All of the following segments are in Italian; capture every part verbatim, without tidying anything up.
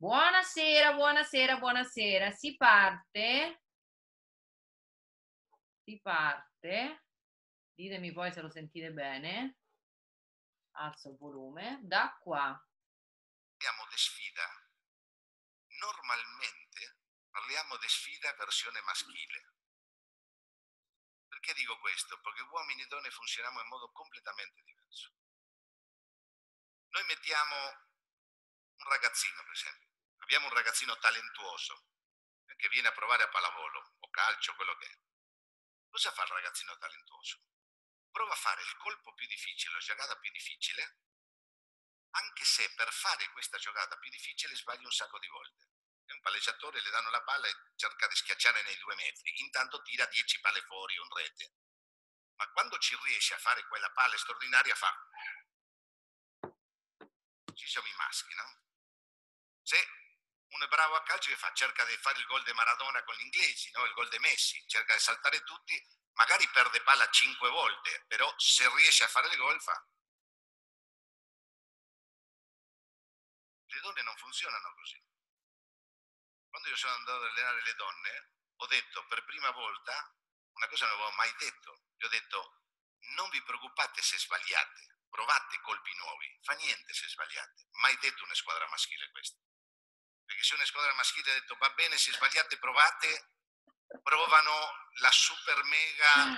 Buonasera, buonasera, buonasera. Si parte si parte, ditemi poi se lo sentite bene, alzo il volume, da qua. Parliamo di sfida, normalmente parliamo di sfida versione maschile. Perché dico questo? Perché uomini e donne funzioniamo in modo completamente diverso. Noi mettiamo un ragazzino, per esempio, abbiamo un ragazzino talentuoso eh, che viene a provare a pallavolo o calcio, quello che è. Cosa fa il ragazzino talentuoso? Prova a fare il colpo più difficile, la giocata più difficile, anche se per fare questa giocata più difficile sbaglia un sacco di volte. E un palleggiatore le danno la palla e cerca di schiacciare nei due metri, intanto tira dieci palle fuori o in rete. Ma quando ci riesce a fare quella palla straordinaria fa... Ci siamo i maschi, no? Se uno è bravo a calcio che fa? Cerca di fare il gol di Maradona con gli inglesi, no? Il gol di Messi, cerca di saltare tutti, magari perde palla cinque volte, però se riesce a fare il gol fa... Le donne non funzionano così. Quando io sono andato ad allenare le donne, ho detto per prima volta una cosa che non avevo mai detto. Gli ho detto: non vi preoccupate se sbagliate, provate colpi nuovi, fa niente se sbagliate. Mai detto una squadra maschile questa. Perché se una squadra maschile ha detto va bene, se sbagliate provate, provano la super mega.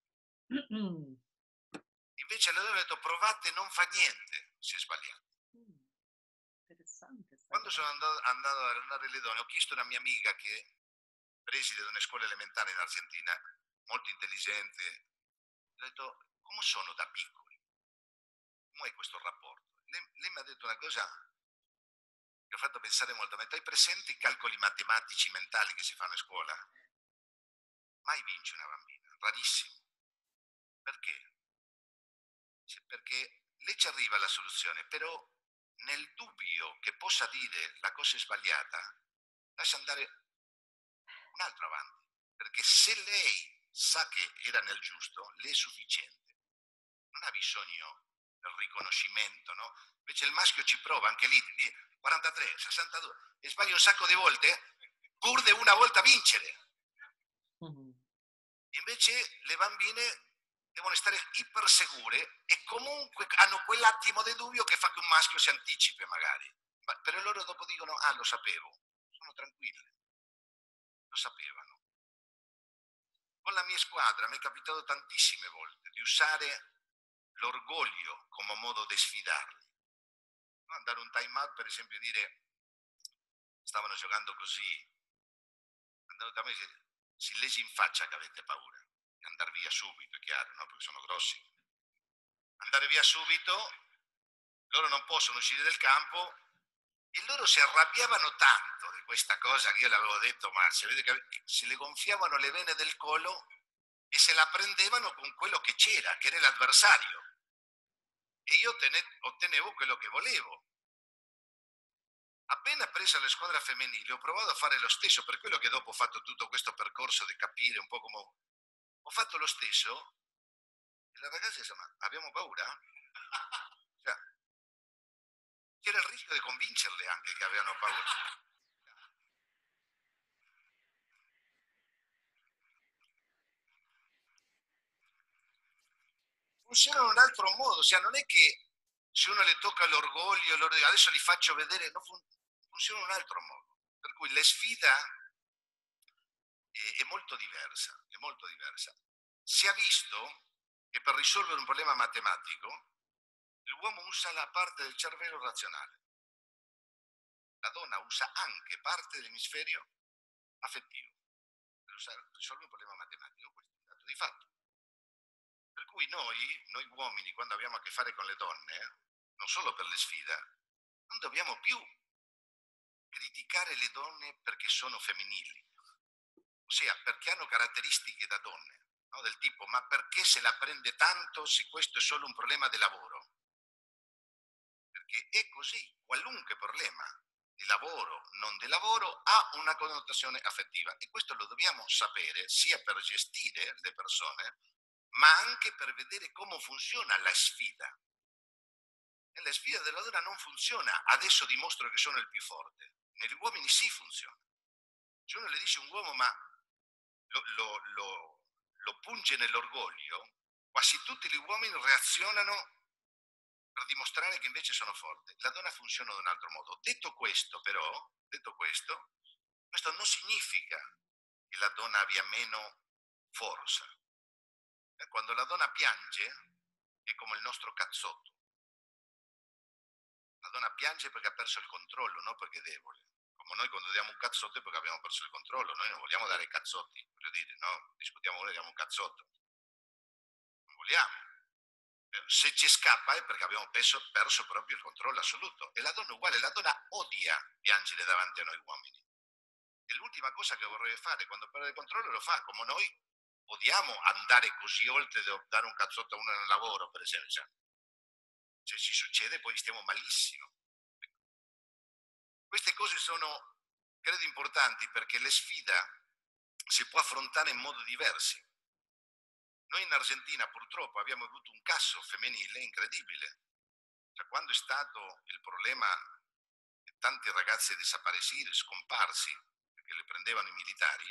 Invece le donne hanno detto provate, non fa niente se sbagliate. Mh, interessante 'sta Quando cosa. sono andato, andato ad allenare le donne, ho chiesto a una mia amica che preside di una scuola elementare in Argentina, molto intelligente, ho detto, come sono da piccoli? Come è questo rapporto? Lei, lei mi ha detto una cosa che ha fatto pensare molto. Ma hai presenti i calcoli matematici mentali che si fanno a scuola? Mai vince una bambina, rarissimo. Perché? Perché lei ci arriva alla soluzione, però nel dubbio che possa dire la cosa è sbagliata, lascia andare un altro avanti. Perché se lei sa che era nel giusto, le è sufficiente. Non ha bisogno del riconoscimento, no? Invece il maschio ci prova, anche lì, lì quarantatré, sessantadue, e sbaglia un sacco di volte, pur di una volta vincere. Mh-mh. Invece le bambine devono stare ipersegure e comunque hanno quell'attimo di dubbio che fa che un maschio si anticipi magari. Ma però loro dopo dicono, ah lo sapevo, sono tranquille, lo sapevano. Con la mia squadra mi è capitato tantissime volte di usare l'orgoglio come modo di sfidarli. No? Andare un time out, per esempio, dire stavano giocando così, andando da me si, si lesi in faccia che avete paura, e andare via subito, è chiaro, no? Perché sono grossi. Andare via subito, loro non possono uscire del campo e loro si arrabbiavano tanto di questa cosa che io l'avevo detto, ma se, vede che se le gonfiavano le vene del collo e se la prendevano con quello che c'era, che era l'avversario. E io ottenevo quello che volevo. Appena presa le squadre femminili ho provato a fare lo stesso, per quello che dopo ho fatto tutto questo percorso di capire un po' come... Ho fatto lo stesso e la ragazza dice, ma abbiamo paura? Cioè, c'era il rischio di convincerle anche che avevano paura. Funziona in un altro modo, cioè non è che se uno le tocca l'orgoglio, loro dicono, adesso li faccio vedere, no, fun- funziona in un altro modo. Per cui la sfida è, è molto diversa, è molto diversa. Si è visto che per risolvere un problema matematico l'uomo usa la parte del cervello razionale, la donna usa anche parte dell'emisferio affettivo per usare, risolvere un problema matematico, questo è un dato di fatto. Per cui noi, noi uomini, quando abbiamo a che fare con le donne, non solo per le sfide, non dobbiamo più criticare le donne perché sono femminili, ossia perché hanno caratteristiche da donne, no? Del tipo, ma perché se la prende tanto se questo è solo un problema di lavoro? Perché è così, qualunque problema di lavoro, non di lavoro, ha una connotazione affettiva e questo lo dobbiamo sapere sia per gestire le persone, ma anche per vedere come funziona la sfida. E la sfida della donna non funziona, adesso dimostro che sono il più forte. Negli uomini sì funziona. Se uno le dice un uomo ma lo, lo, lo, lo punge nell'orgoglio, quasi tutti gli uomini reazionano per dimostrare che invece sono forti. La donna funziona in un altro modo. Detto questo, però, detto questo, questo non significa che la donna abbia meno forza. E quando la donna piange è come il nostro cazzotto. La donna piange perché ha perso il controllo, non perché è debole. Come noi quando diamo un cazzotto è perché abbiamo perso il controllo. Noi non vogliamo dare cazzotti, voglio dire, no, discutiamo noi, diamo un cazzotto. Non vogliamo. Se ci scappa è perché abbiamo perso, perso proprio il controllo assoluto. E la donna è uguale, la donna odia piangere davanti a noi uomini. E l'ultima cosa che vorrebbe fare quando perde il controllo lo fa come noi odiamo andare così oltre da dare un cazzotto a uno nel lavoro, per esempio. Se ci succede poi stiamo malissimo. Queste cose sono, credo, importanti perché le sfide si può affrontare in modi diversi. Noi in Argentina purtroppo abbiamo avuto un caso femminile incredibile. Cioè, quando è stato il problema di tanti ragazzi desaparecidos, scomparsi, perché le prendevano i militari,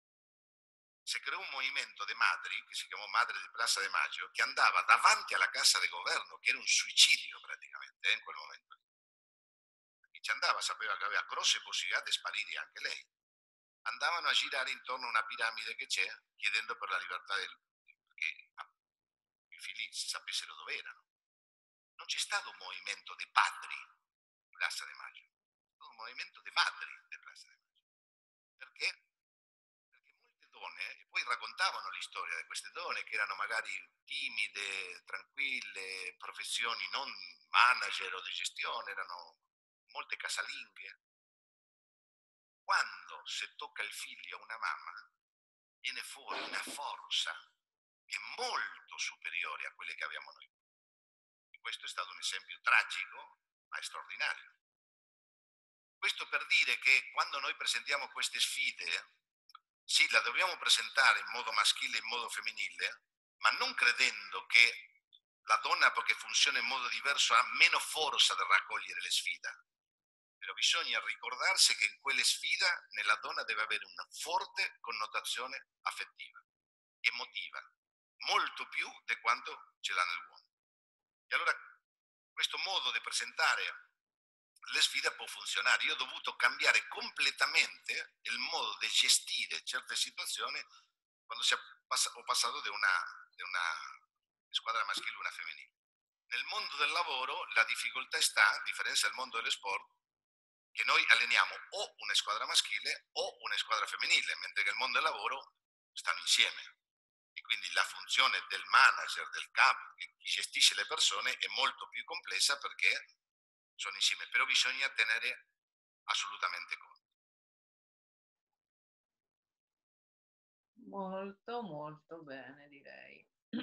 si creò un movimento di madri, che si chiamò Madre di Plaza de Maggio, che andava davanti alla Casa di Governo, che era un suicidio praticamente eh, in quel momento. Chi ci andava sapeva che aveva grosse possibilità di sparire anche lei. Andavano a girare intorno a una piramide che c'è, chiedendo per la libertà del, perché ah, i figli sapessero dove erano. Non c'è stato un movimento di padri di Plaza de Maggio, è stato un movimento di madri di Plaza de Maggio. Perché? Perché molte donne, e poi raccontavano la storia di queste donne che erano magari timide, tranquille, professioni non manager o di gestione, erano molte casalinghe. Quando si tocca il figlio a una mamma, viene fuori una forza che è molto superiore a quelle che abbiamo noi. E questo è stato un esempio tragico, ma straordinario. Questo per dire che quando noi presentiamo queste sfide, sì, la dobbiamo presentare in modo maschile e in modo femminile, ma non credendo che la donna, perché funziona in modo diverso, ha meno forza da raccogliere le sfide. Però bisogna ricordarsi che in quelle sfide nella donna deve avere una forte connotazione affettiva, emotiva, molto più di quanto ce l'ha nell'uomo. E allora questo modo di presentare le sfide può funzionare. Io ho dovuto cambiare completamente il modo di gestire certe situazioni quando ho passato da una, da una squadra maschile a una femminile. Nel mondo del lavoro la difficoltà sta, a differenza del mondo dello sport, che noi alleniamo o una squadra maschile o una squadra femminile, mentre che il mondo del lavoro stanno insieme. E quindi la funzione del manager, del capo, chi gestisce le persone è molto più complessa perché sono insieme, però bisogna tenere assolutamente conto. Molto molto bene, direi.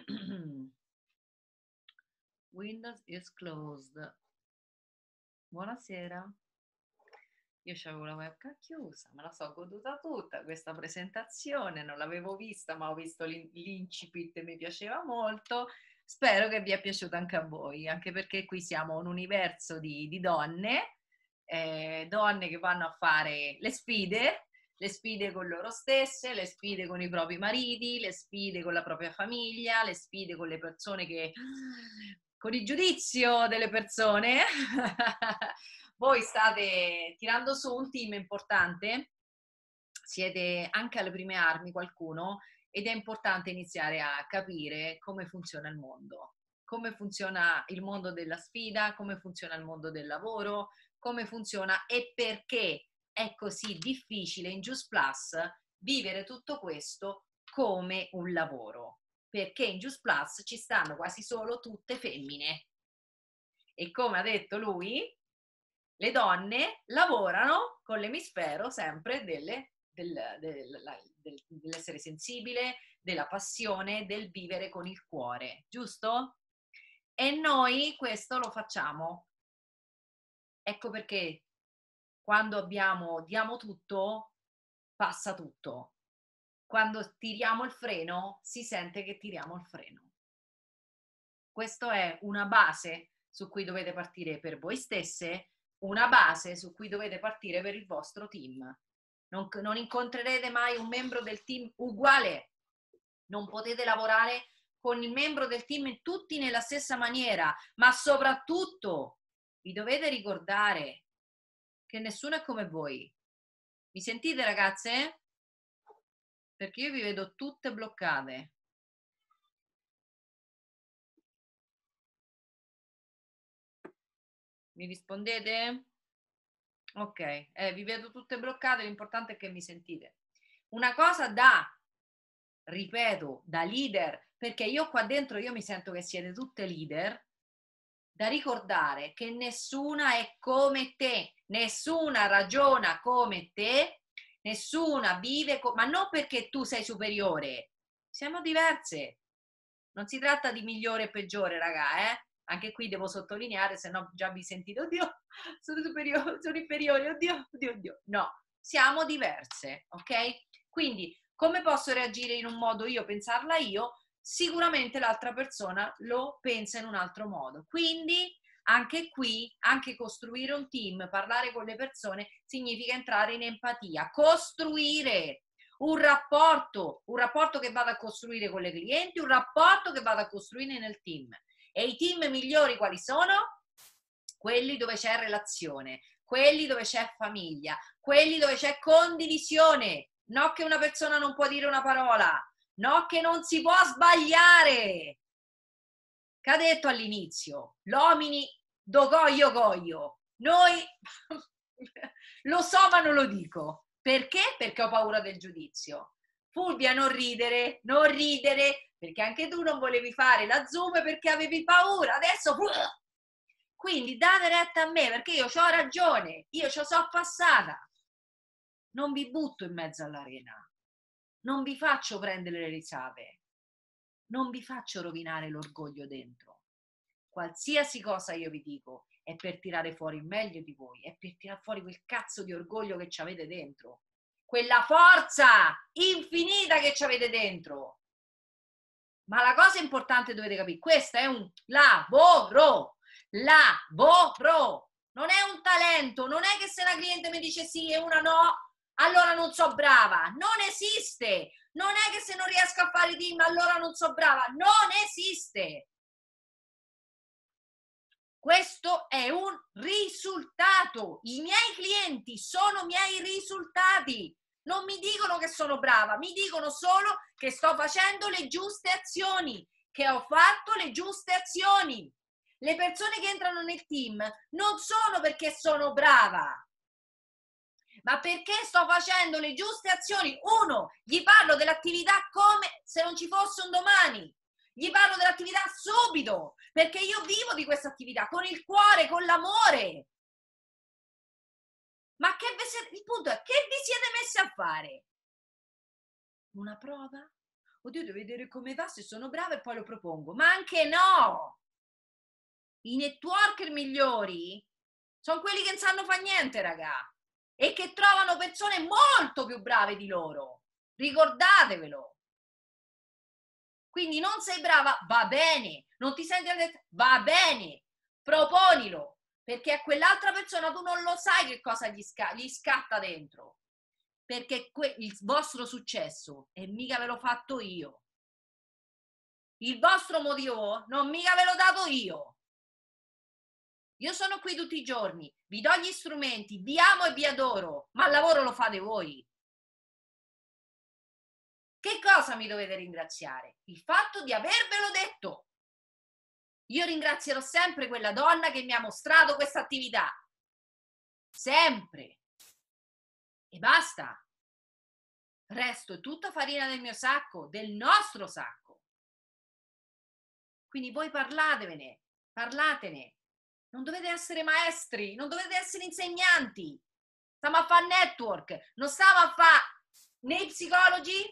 Windows is closed. Buonasera. Io avevo la webcam chiusa, me la so goduta tutta questa presentazione, non l'avevo vista, ma ho visto l'incipit e mi piaceva molto. Spero che vi è piaciuto anche a voi, anche perché qui siamo un universo di, di donne, eh, donne che vanno a fare le sfide, le sfide con loro stesse, le sfide con i propri mariti, le sfide con la propria famiglia, le sfide con le persone che... con il giudizio delle persone. Voi state tirando su un team importante, siete anche alle prime armi qualcuno, ed è importante iniziare a capire come funziona il mondo, come funziona il mondo della sfida, come funziona il mondo del lavoro, come funziona e perché è così difficile in Just Plus vivere tutto questo come un lavoro, perché in Just Plus ci stanno quasi solo tutte femmine e come ha detto lui, le donne lavorano con l'emisfero sempre delle, del, del, del, dell'essere sensibile, della passione, del vivere con il cuore, giusto? E noi questo lo facciamo. Ecco perché quando abbiamo, diamo tutto, passa tutto. Quando tiriamo il freno, si sente che tiriamo il freno. Questa è una base su cui dovete partire per voi stesse, una base su cui dovete partire per il vostro team. Non, non incontrerete mai un membro del team uguale, non potete lavorare con il membro del team tutti nella stessa maniera, ma soprattutto vi dovete ricordare che nessuno è come voi. Mi sentite, ragazze? Perché io vi vedo tutte bloccate. Mi rispondete? Ok, eh, vi vedo tutte bloccate, l'importante è che mi sentite. Una cosa da, ripeto, da leader, perché io qua dentro io mi sento che siete tutte leader, da ricordare che nessuna è come te, nessuna ragiona come te, nessuna vive, co- ma non perché tu sei superiore, siamo diverse. Non si tratta di migliore e peggiore, raga, eh? Anche qui devo sottolineare, se no già vi sentite, oddio, sono superiore, sono inferiore, oddio, oddio, oddio. No, siamo diverse, ok? Quindi, come posso reagire in un modo io, pensarla io, sicuramente l'altra persona lo pensa in un altro modo. Quindi, anche qui, anche costruire un team, parlare con le persone, significa entrare in empatia, costruire un rapporto, un rapporto che vada a costruire con le clienti, un rapporto che vada a costruire nel team. E i team migliori quali sono? Quelli dove c'è relazione, quelli dove c'è famiglia, quelli dove c'è condivisione, no che una persona non può dire una parola, no che non si può sbagliare. Che ha detto all'inizio, l'omini do goio goio. Noi lo so ma non lo dico. Perché? Perché ho paura del giudizio. Fulvia, non ridere, non ridere, perché anche tu non volevi fare la Zoom perché avevi paura. Adesso... Quindi date retta a me, perché io ho ragione, io ci sono passata. Non vi butto in mezzo all'arena. Non vi faccio prendere le risate. Non vi faccio rovinare l'orgoglio dentro. Qualsiasi cosa io vi dico è per tirare fuori il meglio di voi, è per tirare fuori quel cazzo di orgoglio che ci avete dentro, quella forza infinita che ci avete dentro. Ma la cosa importante dovete capire, questo è un lavoro, lavoro, non è un talento, non è che se una cliente mi dice sì e una no, allora non so brava, non esiste, non è che se non riesco a fare i team allora non so brava, non esiste. Questo è un risultato. I miei clienti sono miei risultati. Non mi dicono che sono brava, mi dicono solo che sto facendo le giuste azioni, che ho fatto le giuste azioni. Le persone che entrano nel team non sono perché sono brava, ma perché sto facendo le giuste azioni. Uno, gli parlo dell'attività come se non ci fosse un domani. Gli parlo dell'attività subito, perché io vivo di questa attività, con il cuore, con l'amore. Ma che vi, il punto è, che vi siete messi a fare? Una prova? Oddio, devo vedere come va, se sono brava e poi lo propongo. Ma anche no! I networker migliori sono quelli che non sanno fare niente, raga, e che trovano persone molto più brave di loro. Ricordatevelo. Quindi non sei brava, va bene, non ti senti adesso, va bene, proponilo, perché a quell'altra persona tu non lo sai che cosa gli, sca- gli scatta dentro, perché que- il vostro successo e mica ve l'ho fatto io, il vostro motivo non mica ve l'ho dato io. Io sono qui tutti i giorni, vi do gli strumenti, vi amo e vi adoro, ma il lavoro lo fate voi. Che cosa mi dovete ringraziare? Il fatto di avervelo detto. Io ringrazierò sempre quella donna che mi ha mostrato questa attività. Sempre. E basta. Resto è tutta farina del mio sacco, del nostro sacco. Quindi voi parlatevene, parlatene. Non dovete essere maestri, non dovete essere insegnanti. Stiamo a fare network, non stiamo a fare né psicologi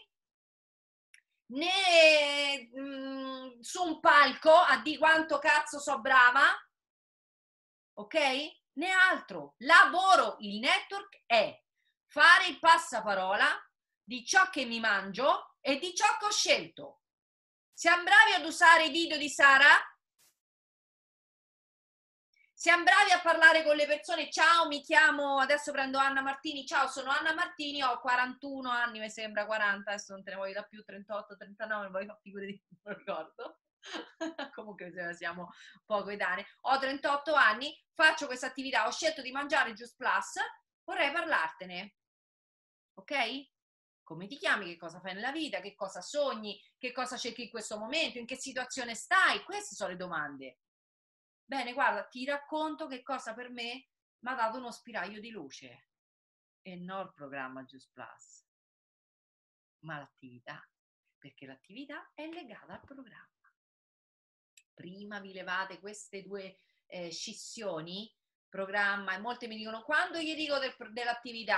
né mh, su un palco a di quanto cazzo so brava, ok? Né altro. Lavoro, il network è fare il passaparola di ciò che mi mangio e di ciò che ho scelto. Siamo bravi ad usare i video di Sara? Siamo bravi a parlare con le persone. Ciao, mi chiamo, adesso prendo Anna Martini. Ciao, sono Anna Martini, ho quarantuno anni, mi sembra quaranta, adesso non te ne voglio da più, trentotto, trentanove, non voglio fare figure di non lo ricordo. Comunque siamo poco coetanei. Ho trentotto anni, faccio questa attività, ho scelto di mangiare Juice Plus, vorrei parlartene. Ok? Come ti chiami, che cosa fai nella vita, che cosa sogni, che cosa cerchi in questo momento, in che situazione stai? Queste sono le domande. Bene, guarda, ti racconto che cosa per me mi ha dato uno spiraglio di luce. E non il programma Juice Plus, ma l'attività, perché l'attività è legata al programma. Prima vi levate queste due eh, scissioni, programma, e molte mi dicono, quando gli dico del, dell'attività?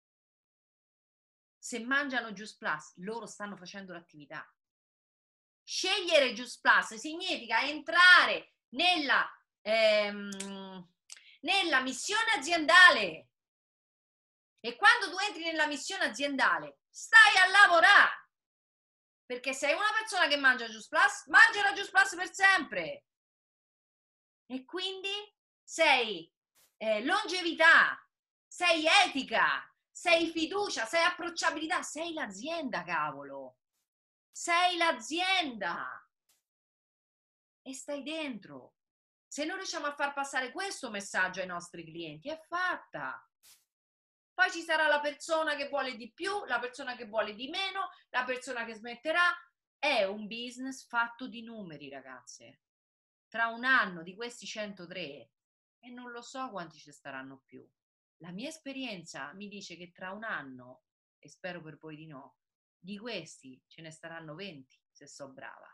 Se mangiano Juice Plus, loro stanno facendo l'attività. Scegliere Juice Plus significa entrare nella, ehm, nella missione aziendale. E quando tu entri nella missione aziendale, stai a lavorare. Perché sei una persona che mangia Juice Plus, mangia la Juice Plus per sempre. E quindi sei eh, longevità, sei etica, sei fiducia, sei approcciabilità, sei l'azienda, cavolo. Sei l'azienda. E stai dentro. Se non riusciamo a far passare questo messaggio ai nostri clienti, è fatta. Poi ci sarà la persona che vuole di più, la persona che vuole di meno, la persona che smetterà. È un business fatto di numeri, ragazze. Tra un anno di questi centotré, e non lo so quanti ci staranno più. La mia esperienza mi dice che tra un anno, e spero per voi di no, di questi ce ne staranno venti, se so brava.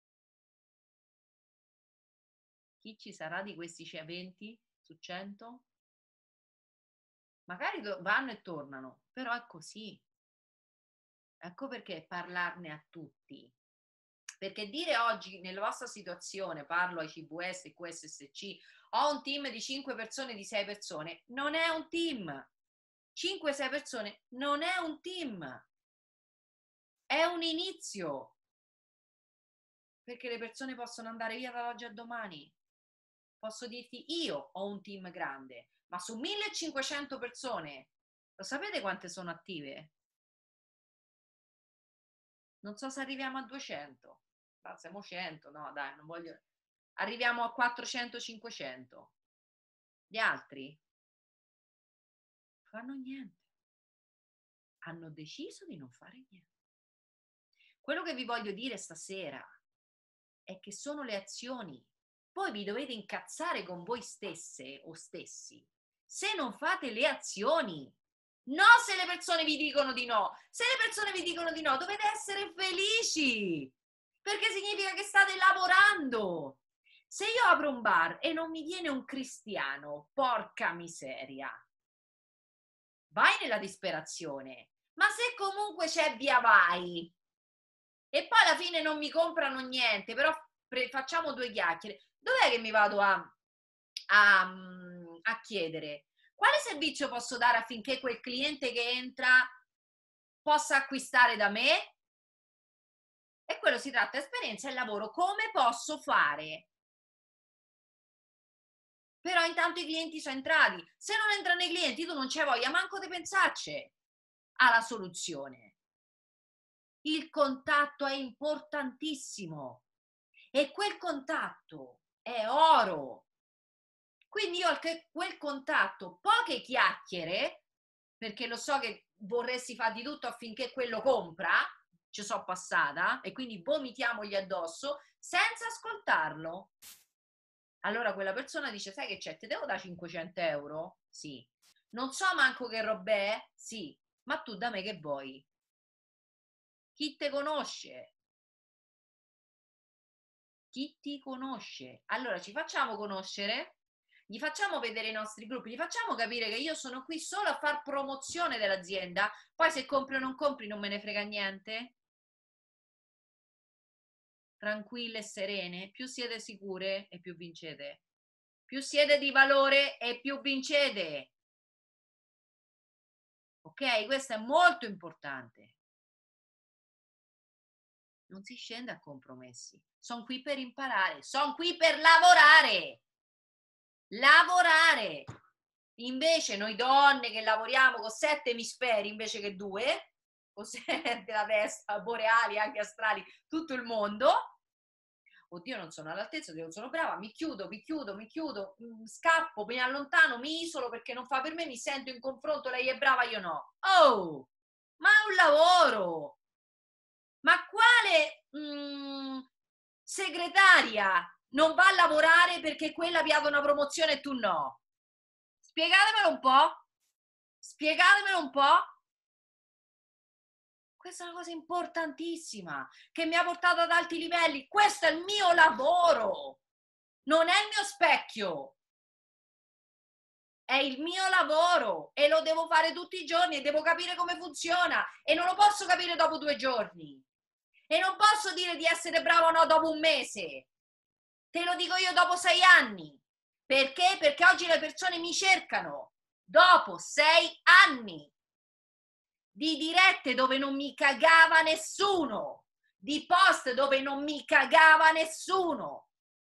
Chi ci sarà di questi venti su cento? Magari vanno e tornano, però è così. Ecco perché parlarne a tutti. Perché dire oggi, nella vostra situazione, parlo ai C V S e Q S S C, ho un team di cinque persone, di sei persone, non è un team. cinque sei persone non è un team. È un inizio. Perché le persone possono andare via dall'oggi a domani. Posso dirti, io ho un team grande, ma su millecinquecento persone, lo sapete quante sono attive? Non so se arriviamo a duecento. Ma siamo cento, no dai, non voglio... Arriviamo a quattrocento cinquecento. Gli altri fanno niente. Hanno deciso di non fare niente. Quello che vi voglio dire stasera è che sono le azioni. Poi vi dovete incazzare con voi stesse o stessi se non fate le azioni. No, se le persone vi dicono di no. Se le persone vi dicono di no, dovete essere felici, perché significa che state lavorando. Se io apro un bar e non mi viene un cristiano, porca miseria, vai nella disperazione. Ma se comunque c'è via vai e poi alla fine non mi comprano niente, però facciamo due chiacchiere, dov'è che mi vado a, a, a chiedere? Quale servizio posso dare affinché quel cliente che entra possa acquistare da me? E quello si tratta di esperienza e lavoro. Come posso fare? Però intanto i clienti sono entrati. Se non entrano i clienti, tu non c'hai voglia manco di pensarci alla soluzione. Il contatto è importantissimo e quel contatto è oro. Quindi io quel contatto, poche chiacchiere, perché lo so che vorresti fare di tutto affinché quello compra, ci sono passata, e quindi vomitiamogli addosso, senza ascoltarlo. Allora quella persona dice, sai che c'è, ti devo da cinquecento euro? Sì. Non so manco che roba è? Sì. Ma tu da me che vuoi? Chi te conosce? Chi ti conosce? Allora ci facciamo conoscere, gli facciamo vedere i nostri gruppi, gli facciamo capire che io sono qui solo a far promozione dell'azienda, poi se compri o non compri non me ne frega niente. Tranquille e serene, più siete sicure e più vincete. Più siete di valore e più vincete. Ok? Questo è molto importante. Non si scende a compromessi. Sono qui per imparare, sono qui per lavorare. lavorare. Invece noi donne che lavoriamo con sette emisferi invece che due, con sette la testa, boreali, anche astrali, tutto il mondo, oddio non sono all'altezza, non sono brava, mi chiudo, mi chiudo, mi chiudo, scappo, mi allontano, mi isolo perché non fa per me, mi sento in confronto, lei è brava, io no. Oh, ma è un lavoro! Ma quale mm, segretaria non va a lavorare perché quella vi ha dato una promozione e tu no? Spiegatemelo un po'. Spiegatemelo un po'. Questa è una cosa importantissima che mi ha portato ad alti livelli. Questo è il mio lavoro. Non è il mio specchio. È il mio lavoro e lo devo fare tutti i giorni e devo capire come funziona e non lo posso capire dopo due giorni. E non posso dire di essere bravo o no dopo un mese. Te lo dico io dopo sei anni. Perché? Perché oggi le persone mi cercano. Dopo sei anni di dirette dove non mi cagava nessuno, di post dove non mi cagava nessuno.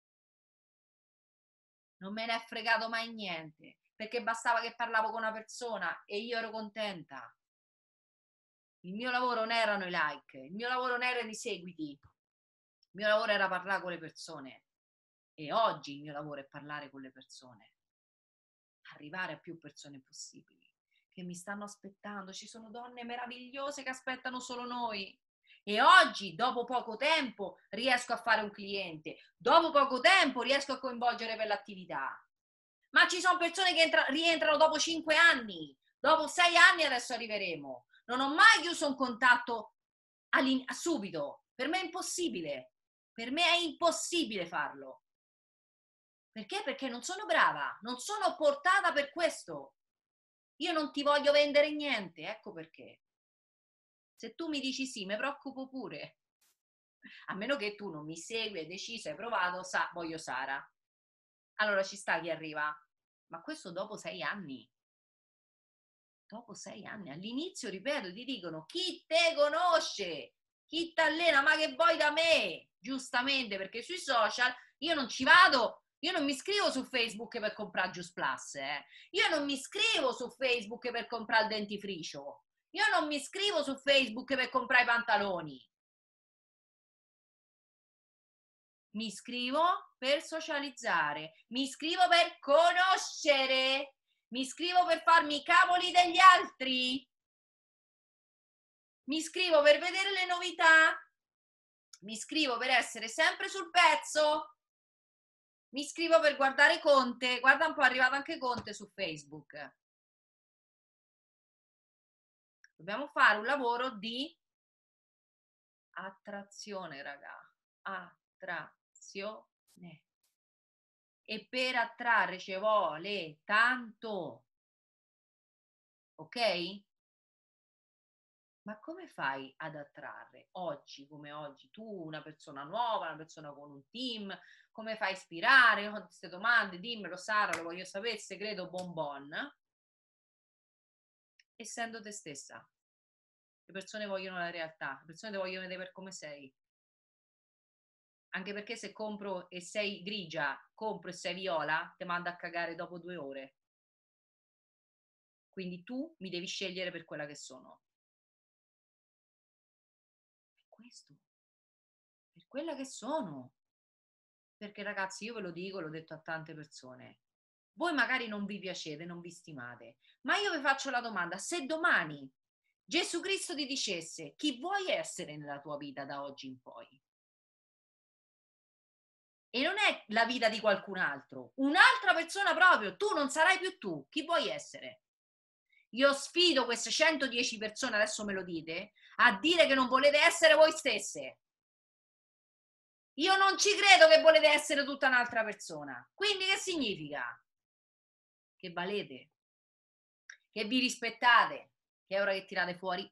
Non me ne è fregato mai niente, perché bastava che parlavo con una persona e io ero contenta. Il mio lavoro non erano i like, il mio lavoro non erano i seguiti, il mio lavoro era parlare con le persone. E oggi il mio lavoro è parlare con le persone, arrivare a più persone possibili, che mi stanno aspettando. Ci sono donne meravigliose che aspettano solo noi. E oggi, dopo poco tempo, riesco a fare un cliente. Dopo poco tempo riesco a coinvolgere per l'attività. Ma ci sono persone che entra- rientrano dopo cinque anni. Dopo sei anni adesso arriveremo. Non ho mai chiuso un contatto subito. Per me è impossibile. Per me è impossibile farlo. Perché? Perché non sono brava, non sono portata per questo. Io non ti voglio vendere niente, ecco perché. Se tu mi dici sì, mi preoccupo pure. A meno che tu non mi segui, hai deciso, hai provato, sa, voglio Sara. Allora ci sta chi arriva. Ma questo dopo sei anni. Dopo sei anni. All'inizio, ripeto, ti dicono chi te conosce, chi ti allena, ma che vuoi da me? Giustamente, perché sui social io non ci vado. Io non mi iscrivo su Facebook per comprare Just Plus, eh. Io non mi iscrivo su Facebook per comprare il dentifricio. Io non mi iscrivo su Facebook per comprare i pantaloni. Mi iscrivo per socializzare, mi iscrivo per conoscere, mi iscrivo per farmi i cavoli degli altri, mi iscrivo per vedere le novità, mi iscrivo per essere sempre sul pezzo. Mi iscrivo per guardare Conte, guarda un po', è arrivato anche Conte su Facebook. Dobbiamo fare un lavoro di attrazione, raga, attrazione. E per attrarre ci vuole tanto, ok? Ma come fai ad attrarre oggi come oggi tu una persona nuova, una persona con un team? Come fai a ispirare? Ho queste domande, dimmelo Sara, lo voglio sapere, segreto bonbon. Essendo te stessa. Le persone vogliono la realtà, le persone ti vogliono vedere per come sei. Anche perché se compro e sei grigia, compro e sei viola, ti manda a cagare dopo due ore. Quindi tu mi devi scegliere per quella che sono. È questo. Per quella che sono. Perché ragazzi, io ve lo dico, l'ho detto a tante persone, voi magari non vi piacete, non vi stimate, ma io vi faccio la domanda, se domani Gesù Cristo ti dicesse chi vuoi essere nella tua vita da oggi in poi? E non è la vita di qualcun altro, un'altra persona proprio, tu non sarai più tu, chi vuoi essere? Io sfido queste centodieci persone, adesso me lo dite, a dire che non volete essere voi stesse. Io non ci credo che volete essere tutta un'altra persona. Quindi che significa? Che valete, che vi rispettate, che è ora che tirate fuori,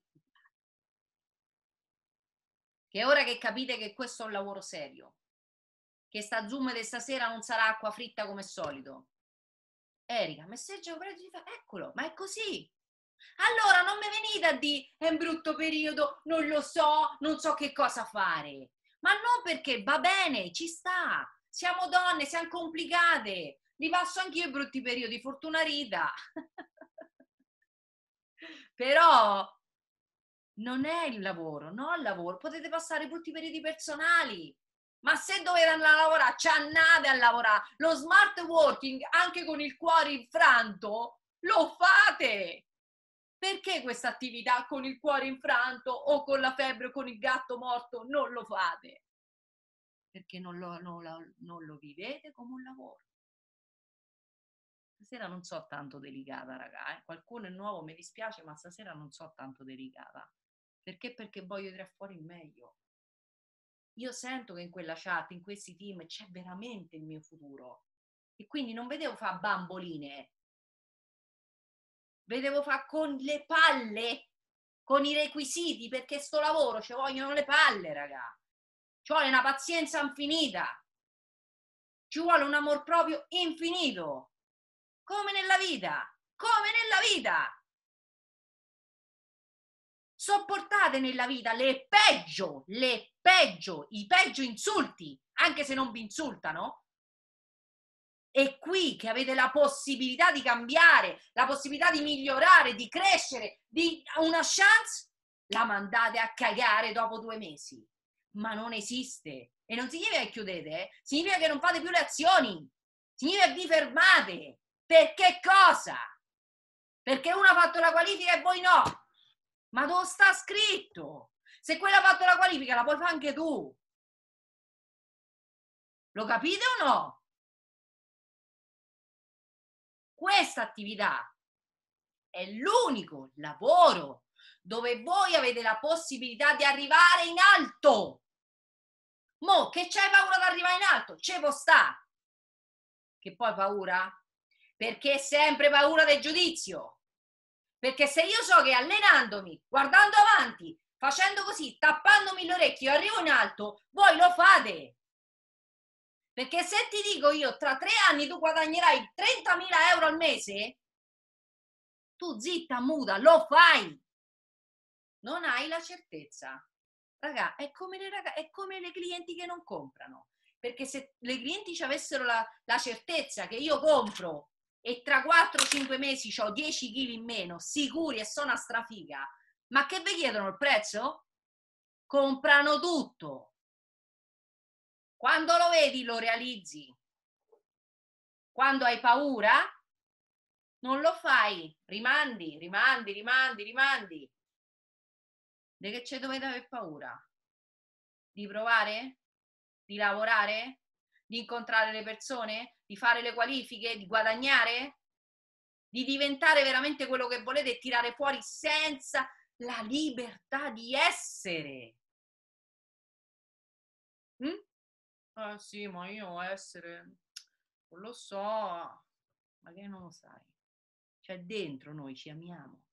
che è ora che capite che questo è un lavoro serio, che sta Zoom di stasera non sarà acqua fritta come solito. Erika, messaggio, eccolo, ma è così. Allora non mi venite a dire è un brutto periodo, non lo so, non so che cosa fare. Ma non perché va bene, ci sta. Siamo donne, siamo complicate. li passo anch'io i brutti periodi, fortuna Rita. Però non è il lavoro, no il lavoro, potete passare brutti periodi personali, ma se dovete andare a lavorare, ci andate a lavorare. Lo smart working, anche con il cuore infranto, lo fate. Perché questa attività con il cuore infranto o con la febbre o con il gatto morto non lo fate? Perché non lo, non lo, non lo vivete come un lavoro. Stasera non so tanto delicata, raga, eh? Qualcuno è nuovo, mi dispiace, ma stasera non so tanto delicata. Perché? Perché voglio tirare fuori il meglio. Io sento che in quella chat, in questi team, c'è veramente il mio futuro. E quindi non vedevo fare bamboline. Vedevo fare con le palle, con i requisiti, perché sto lavoro ci vogliono le palle, raga. Ci vuole una pazienza infinita. Ci vuole un amor proprio infinito. Come nella vita. Come nella vita. Sopportate nella vita le peggio, le peggio, i peggio insulti, anche se non vi insultano. E qui che avete la possibilità di cambiare, la possibilità di migliorare, di crescere, di una chance, la mandate a cagare dopo due mesi. Ma non esiste. E non significa che chiudete, eh? Significa che non fate più le azioni. Significa che vi fermate. Per che cosa? Perché uno ha fatto la qualifica e voi no. Ma dove sta scritto? Se quella ha fatto la qualifica la puoi fare anche tu. Lo capite o no? Questa attività è l'unico lavoro dove voi avete la possibilità di arrivare in alto. Mo che c'hai paura di arrivare in alto? Ce può sta. Che poi paura? Perché è sempre paura del giudizio. Perché se io so che allenandomi, guardando avanti, facendo così, tappandomi l'orecchio, arrivo in alto, voi lo fate. Perché se ti dico io, tra tre anni tu guadagnerai trentamila euro al mese, tu zitta, muta, lo fai. Non hai la certezza. Raga, è come le, raga, è come le clienti che non comprano. Perché se le clienti ci avessero la, la certezza che io compro e tra quattro cinque mesi ho dieci chili in meno, sicuri e sono a strafiga, ma che vi chiedono il prezzo? Comprano tutto. Quando lo vedi lo realizzi. Quando hai paura non lo fai, rimandi, rimandi, rimandi, rimandi. Di che ci dovete avere paura? Di provare? Di lavorare? Di incontrare le persone? Di fare le qualifiche? Di guadagnare? Di diventare veramente quello che volete e tirare fuori senza la libertà di essere? Mm? Ah sì, ma io essere, non lo so, ma che non lo sai? Cioè dentro noi ci amiamo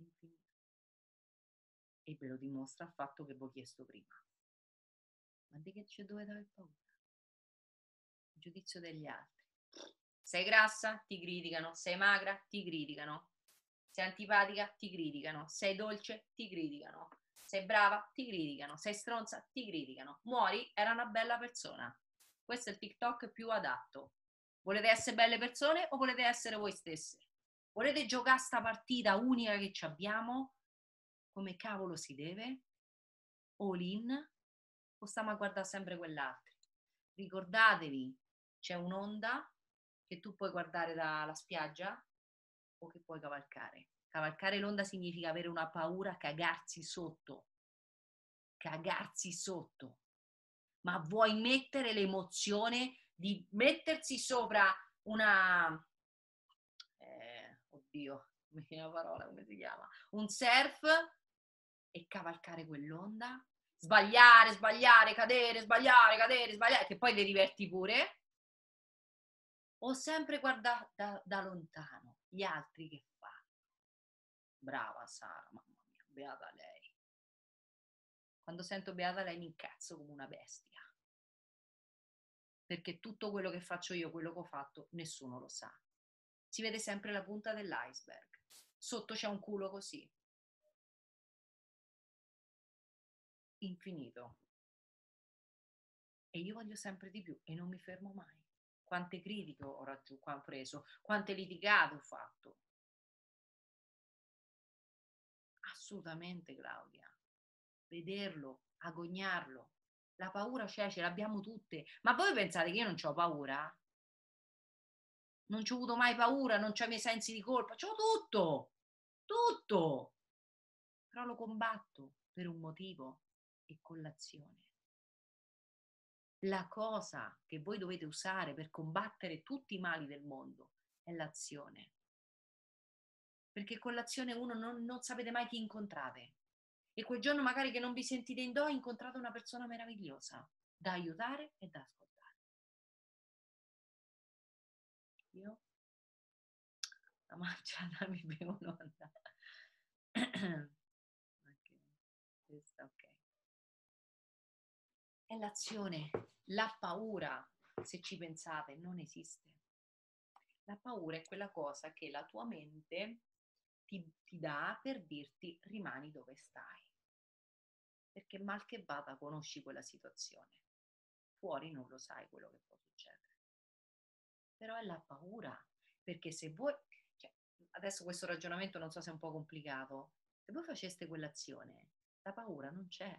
e ve lo dimostra il fatto che vi ho chiesto prima. Ma di che ci dovete aver paura? Il giudizio degli altri. Sei grassa? Ti criticano. Sei magra? Ti criticano. Sei antipatica? Ti criticano. Sei dolce? Ti criticano. Sei brava? Ti criticano. Sei stronza? Ti criticano. Muori? Era una bella persona. Questo è il TikTok più adatto. Volete essere belle persone o volete essere voi stesse? Volete giocare sta partita unica che ci abbiamo? Come cavolo si deve? All in? O stiamo a guardare sempre quell'altro? Ricordatevi, c'è un'onda che tu puoi guardare dalla spiaggia o che puoi cavalcare. Cavalcare l'onda significa avere una paura, cagarsi sotto. Cagarsi sotto. Ma vuoi mettere l'emozione di mettersi sopra una... Eh, oddio, come si chiama la parola, come si chiama? Un surf e cavalcare quell'onda? Sbagliare, sbagliare, cadere, sbagliare, cadere, sbagliare, che poi ti diverti pure? O sempre guardare da, da lontano gli altri che fanno? Brava Sara, mamma mia, beata lei. Quando sento beata lei mi incazzo come una bestia. Perché tutto quello che faccio io, quello che ho fatto, nessuno lo sa. Si vede sempre la punta dell'iceberg. Sotto c'è un culo così. Infinito. E io voglio sempre di più e non mi fermo mai. quante critiche ho raggiunto, ho preso, quante litigate ho fatto. Assolutamente, Claudia. Vederlo, agognarlo. La paura c'è, ce l'abbiamo tutte. Ma voi pensate che io non ho paura? Non ci ho avuto mai paura, non ho i miei sensi di colpa, c'ho tutto, tutto. Però lo combatto per un motivo e con l'azione. La cosa che voi dovete usare per combattere tutti i mali del mondo è l'azione. Perché con l'azione uno non, non sapete mai chi incontrate. E quel giorno magari che non vi sentite in do, incontrate una persona meravigliosa da aiutare e da ascoltare. Io la mangiata mi bevo un'onda. Ok, questa ok. È l'azione, la paura, se ci pensate, non esiste. La paura è quella cosa che la tua mente ti, ti dà per dirti rimani dove stai. Perché mal che vada conosci quella situazione. Fuori non lo sai quello che può succedere. Però è la paura, perché se voi, cioè, adesso questo ragionamento non so se è un po' complicato, se voi faceste quell'azione, la paura non c'è.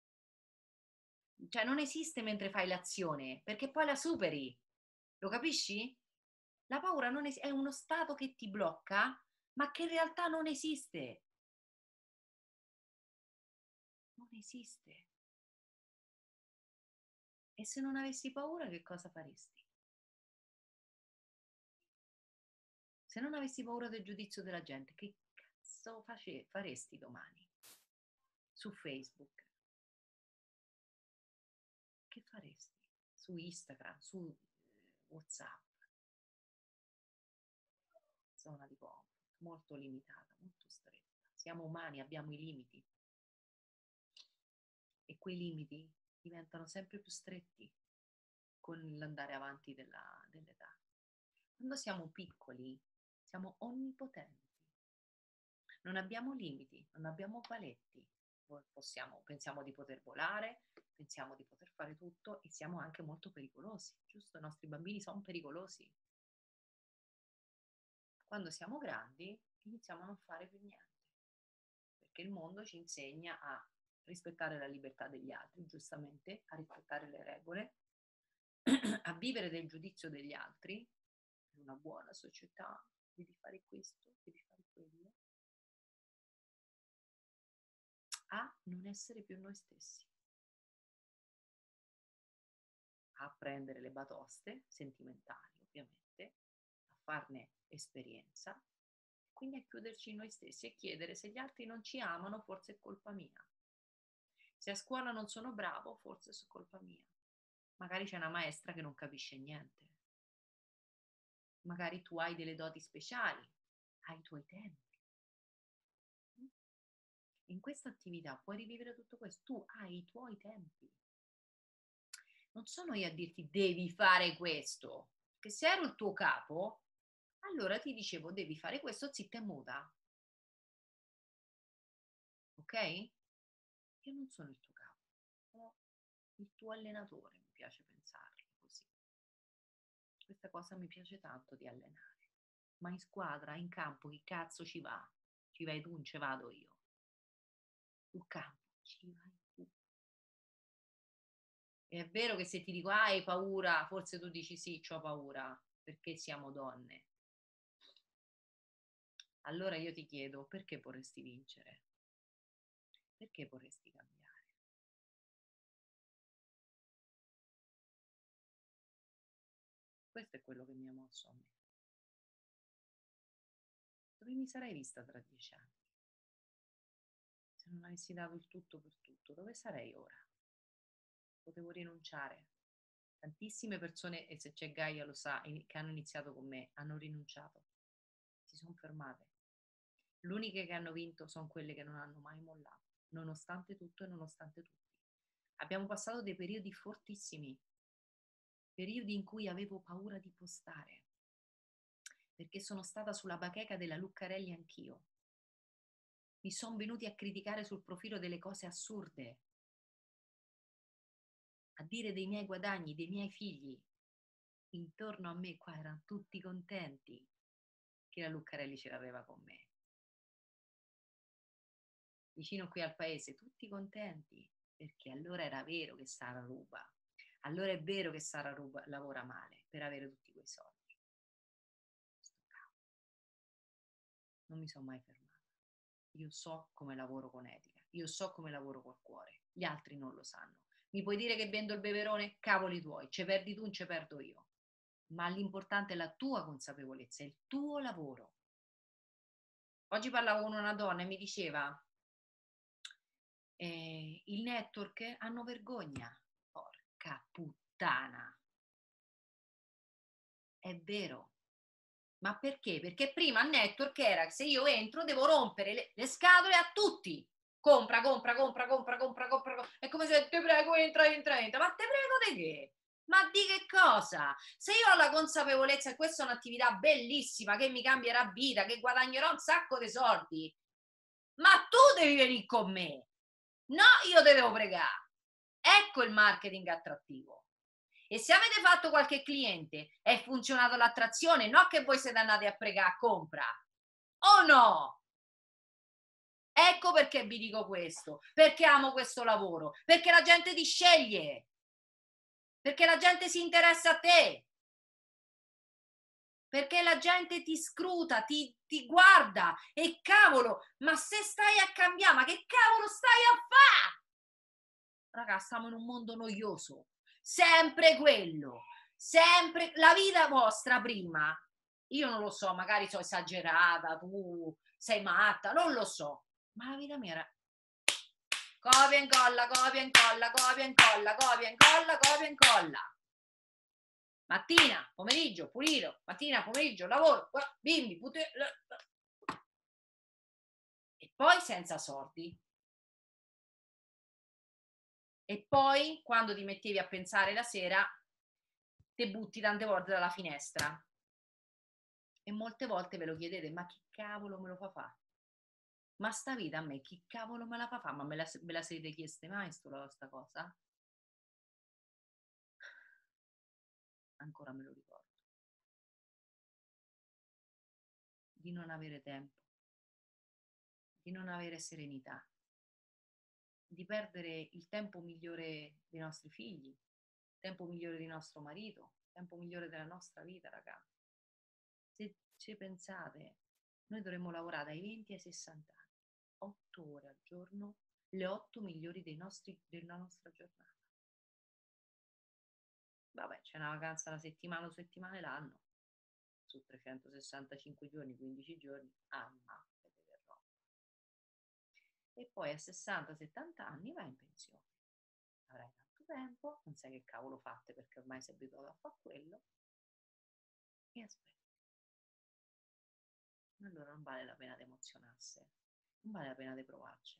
Cioè non esiste mentre fai l'azione, perché poi la superi. Lo capisci? La paura non es- è uno stato che ti blocca, ma che in realtà non esiste. Non esiste. E se non avessi paura, che cosa faresti? Se non avessi paura del giudizio della gente, che cazzo face- faresti domani? Su Facebook? Che faresti? Su Instagram? Su eh, WhatsApp? Zona di comfort, molto limitata, molto stretta. Siamo umani, abbiamo i limiti. E quei limiti diventano sempre più stretti con l'andare avanti della, dell'età. Quando siamo piccoli, siamo onnipotenti. Non abbiamo limiti, non abbiamo paletti. Possiamo, pensiamo di poter volare, pensiamo di poter fare tutto e siamo anche molto pericolosi, giusto? I nostri bambini sono pericolosi. Quando siamo grandi iniziamo a non fare più niente, perché il mondo ci insegna a rispettare la libertà degli altri, giustamente, a rispettare le regole, a vivere del giudizio degli altri, in una buona società, devi fare questo, devi fare quello, a non essere più noi stessi, a prendere le batoste sentimentali, ovviamente, a farne esperienza, quindi a chiuderci in noi stessi e chiedere se gli altri non ci amano, forse è colpa mia. Se a scuola non sono bravo, forse è colpa mia. Magari c'è una maestra che non capisce niente. Magari tu hai delle doti speciali, hai i tuoi tempi. In questa attività puoi rivivere tutto questo, tu hai i tuoi tempi. Non sono io a dirti devi fare questo, che se ero il tuo capo, allora ti dicevo devi fare questo zitta e muta. Ok? Io non sono il tuo capo, sono il tuo allenatore, mi piace pensarlo così. Questa cosa mi piace tanto di allenare. Ma in squadra, in campo, chi cazzo ci va? Ci vai tu, non ci vado io. Sul campo, ci vai tu. E è vero che se ti dico, ah, hai paura, forse tu dici sì, ho paura, perché siamo donne. Allora io ti chiedo, perché vorresti vincere? Perché vorresti cambiare? Questo è quello che mi ha mosso a me. Dove mi sarei vista tra dieci anni? Se non avessi dato il tutto per tutto, dove sarei ora? Potevo rinunciare. Tantissime persone, e se c'è Gaia lo sa, che hanno iniziato con me, hanno rinunciato. Si sono fermate. Le uniche che hanno vinto sono quelle che non hanno mai mollato, nonostante tutto e nonostante tutti. Abbiamo passato dei periodi fortissimi, periodi in cui avevo paura di postare, perché sono stata sulla bacheca della Luccarelli anch'io. Mi sono venuti a criticare sul profilo delle cose assurde, a dire dei miei guadagni, dei miei figli. intorno a me qua erano tutti contenti che la Lucarelli ce l'aveva con me. Vicino qui al paese, tutti contenti, perché allora era vero che Sara ruba. Allora è vero che Sara ruba, lavora male per avere tutti quei soldi. Sto cavolo. Non mi sono mai fermata. Io so come lavoro con etica, io so come lavoro col cuore, gli altri non lo sanno. Mi puoi dire che vendo il beverone? Cavoli tuoi, ce perdi tu, non ce perdo io. Ma l'importante è la tua consapevolezza, è il tuo lavoro. Oggi parlavo con una donna e mi diceva, eh, il network hanno vergogna. Porca puttana. È vero. Ma perché? Perché prima il network era che se io entro devo rompere le, le scatole a tutti. Compra, compra, compra, compra, compra, compra, compra. È come se ti prego, entra, entra, entra. Ma te prego di che? Ma di che cosa? Se io ho la consapevolezza che questa è un'attività bellissima, che mi cambierà vita, che guadagnerò un sacco di soldi, ma tu devi venire con me. No, io te devo pregare. Ecco il marketing attrattivo. E se avete fatto qualche cliente, è funzionata l'attrazione, no che voi siete andati a pregare, compra. O no? Ecco perché vi dico questo, perché amo questo lavoro, perché la gente ti sceglie, perché la gente si interessa a te, perché la gente ti scruta, ti, ti guarda e cavolo, ma se stai a cambiare, ma che cavolo stai a fare? Raga, stiamo in un mondo noioso, sempre quello, sempre la vita vostra prima. Io non lo so, magari sono esagerata, tu sei matta, non lo so, ma la vita mia era copia e incolla, copia e incolla, copia e incolla, copia e incolla, copia e incolla. Mattina, pomeriggio, pulito, mattina, pomeriggio, lavoro, bimbi, pute... e poi senza soldi. E poi, quando ti mettevi a pensare la sera, te butti tante volte dalla finestra. E molte volte ve lo chiedete, ma chi cavolo me lo fa fare? Ma sta vita a me, chi cavolo me la fa fare? Ma me la, me la siete chieste mai sta cosa? Ancora me lo ricordo. Di non avere tempo, di non avere serenità, di perdere il tempo migliore dei nostri figli, il tempo migliore di nostro marito, il tempo migliore della nostra vita, ragazzi. Se ci pensate, noi dovremmo lavorare dai venti ai sessanta anni, otto ore al giorno, le otto migliori dei nostri, della nostra giornata. Vabbè, c'è una vacanza una settimana o settimane l'anno, su trecentosessantacinque giorni, quindici giorni, ammazzate che roba. E poi a sessanta settanta anni vai in pensione. Avrai tanto tempo, non sai che cavolo fate perché ormai sei abituato a fare quello, e aspetti. Allora non vale la pena di emozionarsi, non vale la pena di provarci.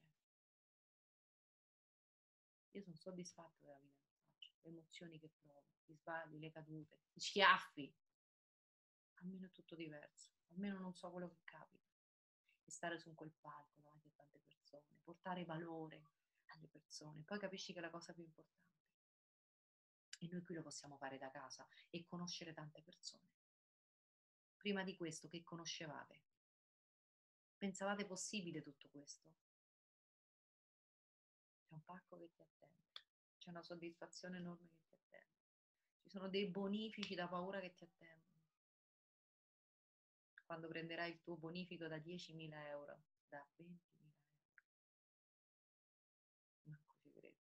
Io sono soddisfatta della vita che faccio, le emozioni che provo, gli sbagli, le cadute, gli schiaffi. Almeno è tutto diverso, almeno non so quello che capita. E stare su quel palco davanti a tante persone, portare valore alle persone, poi capisci che è la cosa più importante. E noi qui lo possiamo fare da casa e conoscere tante persone. Prima di questo, che conoscevate? Pensavate possibile tutto questo? C'è un pacco che ti attende, c'è una soddisfazione enorme che ti attende, ci sono dei bonifici da paura che ti attendono. Quando prenderai il tuo bonifico da diecimila euro, da ventimila euro, manco ci credi.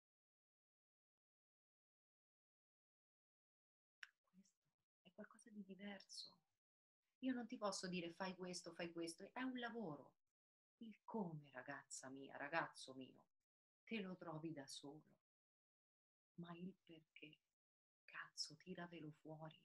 Questo è qualcosa di diverso. Io non ti posso dire fai questo, fai questo, è un lavoro. Il come, ragazza mia, ragazzo mio, te lo trovi da solo. Ma il perché, cazzo, tiratelo fuori.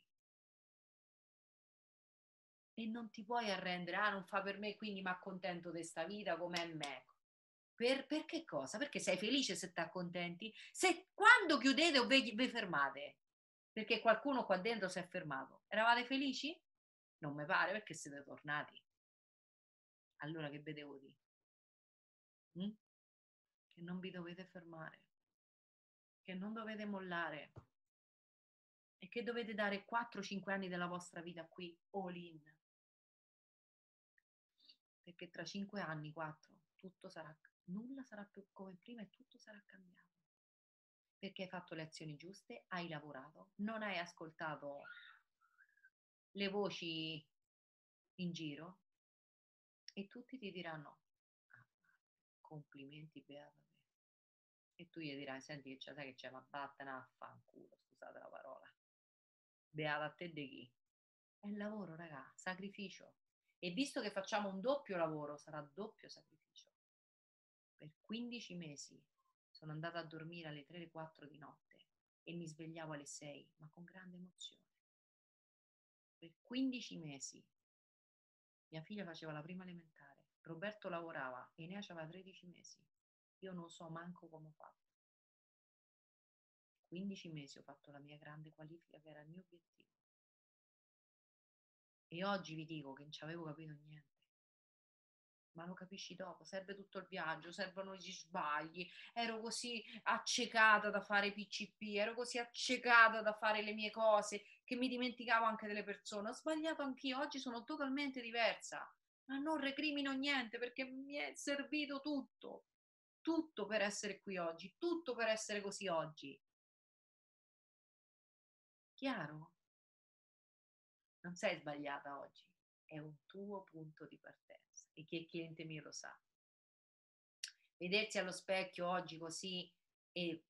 E non ti puoi arrendere, ah, non fa per me, quindi mi accontento di sta vita com'è me. Per, per che cosa? Perché sei felice se ti accontenti? Se quando chiudete o vi, vi fermate? Perché qualcuno qua dentro si è fermato. Eravate felici? Non mi pare perché siete tornati. Allora che vedevo di? Mm? Che non vi dovete fermare, che non dovete mollare, e che dovete dare quattro cinque anni della vostra vita qui all in, perché tra cinque anni, quattro, tutto sarà, nulla sarà più come prima e tutto sarà cambiato, perché hai fatto le azioni giuste, hai lavorato, non hai ascoltato le voci in giro e tutti ti diranno ah, complimenti beata te. E tu gli dirai senti che c'è, sai che c'è, ma vattene a fanculo, scusate la parola, beata a te di chi? È il lavoro, raga, sacrificio. E visto che facciamo un doppio lavoro, sarà doppio sacrificio. Per quindici mesi sono andata a dormire alle tre o quattro di notte e mi svegliavo alle sei, ma con grande emozione. Per quindici mesi mia figlia faceva la prima elementare, Roberto lavorava e ne aveva tredici mesi. Io non so manco come ho fatto. quindici mesi ho fatto la mia grande qualifica che era il mio obiettivo. E oggi vi dico che non ci avevo capito niente. Ma lo capisci dopo, serve tutto il viaggio, servono gli sbagli, ero così accecata da fare P C P, ero così accecata da fare le mie cose che mi dimenticavo anche delle persone, ho sbagliato anch'io, oggi sono totalmente diversa, ma non recrimino niente perché mi è servito tutto, tutto per essere qui oggi, tutto per essere così oggi. Chiaro? Non sei sbagliata oggi, è un tuo punto di partenza e chi è cliente mio lo sa. Vedersi allo specchio oggi così e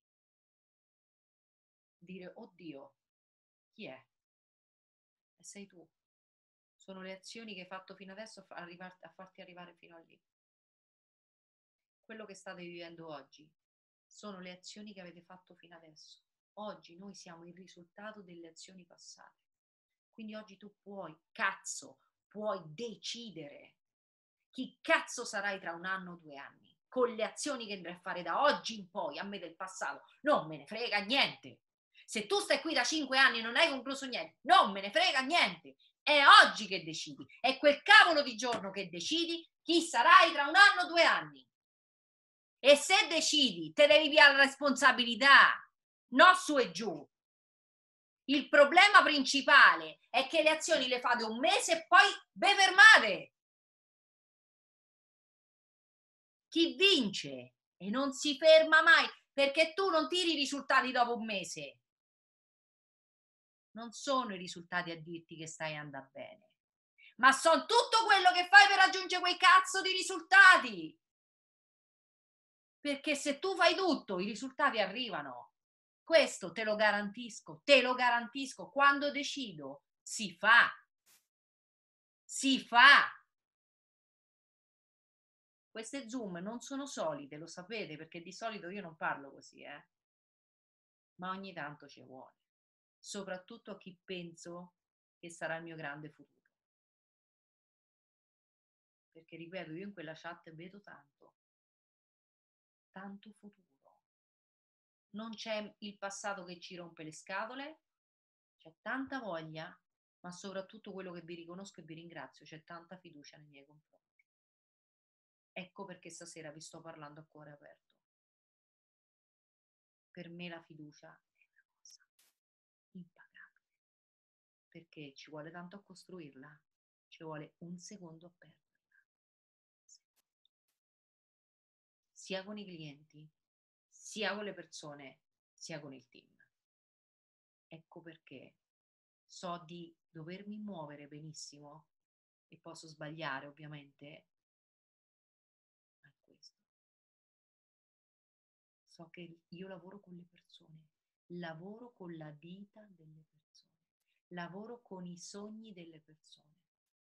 dire oddio, chi è? E sei tu. Sono le azioni che hai fatto fino adesso a, arrivar- a farti arrivare fino a lì. Quello che state vivendo oggi sono le azioni che avete fatto fino adesso. Oggi noi siamo il risultato delle azioni passate. Quindi oggi tu puoi, cazzo, puoi decidere chi cazzo sarai tra un anno o due anni. Con le azioni che andrai a fare da oggi in poi, a me del passato, non me ne frega niente. Se tu stai qui da cinque anni e non hai concluso niente, non me ne frega niente. È oggi che decidi, è quel cavolo di giorno che decidi chi sarai tra un anno o due anni. E se decidi, te devi pigliare la responsabilità, non su e giù. Il problema principale è che le azioni le fate un mese e poi ve fermate. Chi vince e non si ferma mai, perché tu non tiri i risultati dopo un mese. Non sono i risultati a dirti che stai andando bene, ma sono tutto quello che fai per raggiungere quei cazzo di risultati. Perché se tu fai tutto, i risultati arrivano. Questo te lo garantisco, te lo garantisco. Quando decido, si fa. Si fa. Queste Zoom non sono solide, lo sapete, perché di solito io non parlo così, eh. Ma ogni tanto ci vuole. Soprattutto a chi penso che sarà il mio grande futuro. Perché ripeto, io in quella chat vedo tanto, tanto futuro. Non c'è il passato che ci rompe le scatole, c'è tanta voglia, ma soprattutto quello che vi riconosco e vi ringrazio, c'è tanta fiducia nei miei confronti. Ecco perché stasera vi sto parlando a cuore aperto. Per me la fiducia è una cosa impagabile, perché ci vuole tanto a costruirla, ci vuole un secondo a perderla. Sia con i clienti, sia con le persone, sia con il team. Ecco perché so di dovermi muovere benissimo e posso sbagliare ovviamente, ma è questo. So che io lavoro con le persone, lavoro con la vita delle persone, lavoro con i sogni delle persone,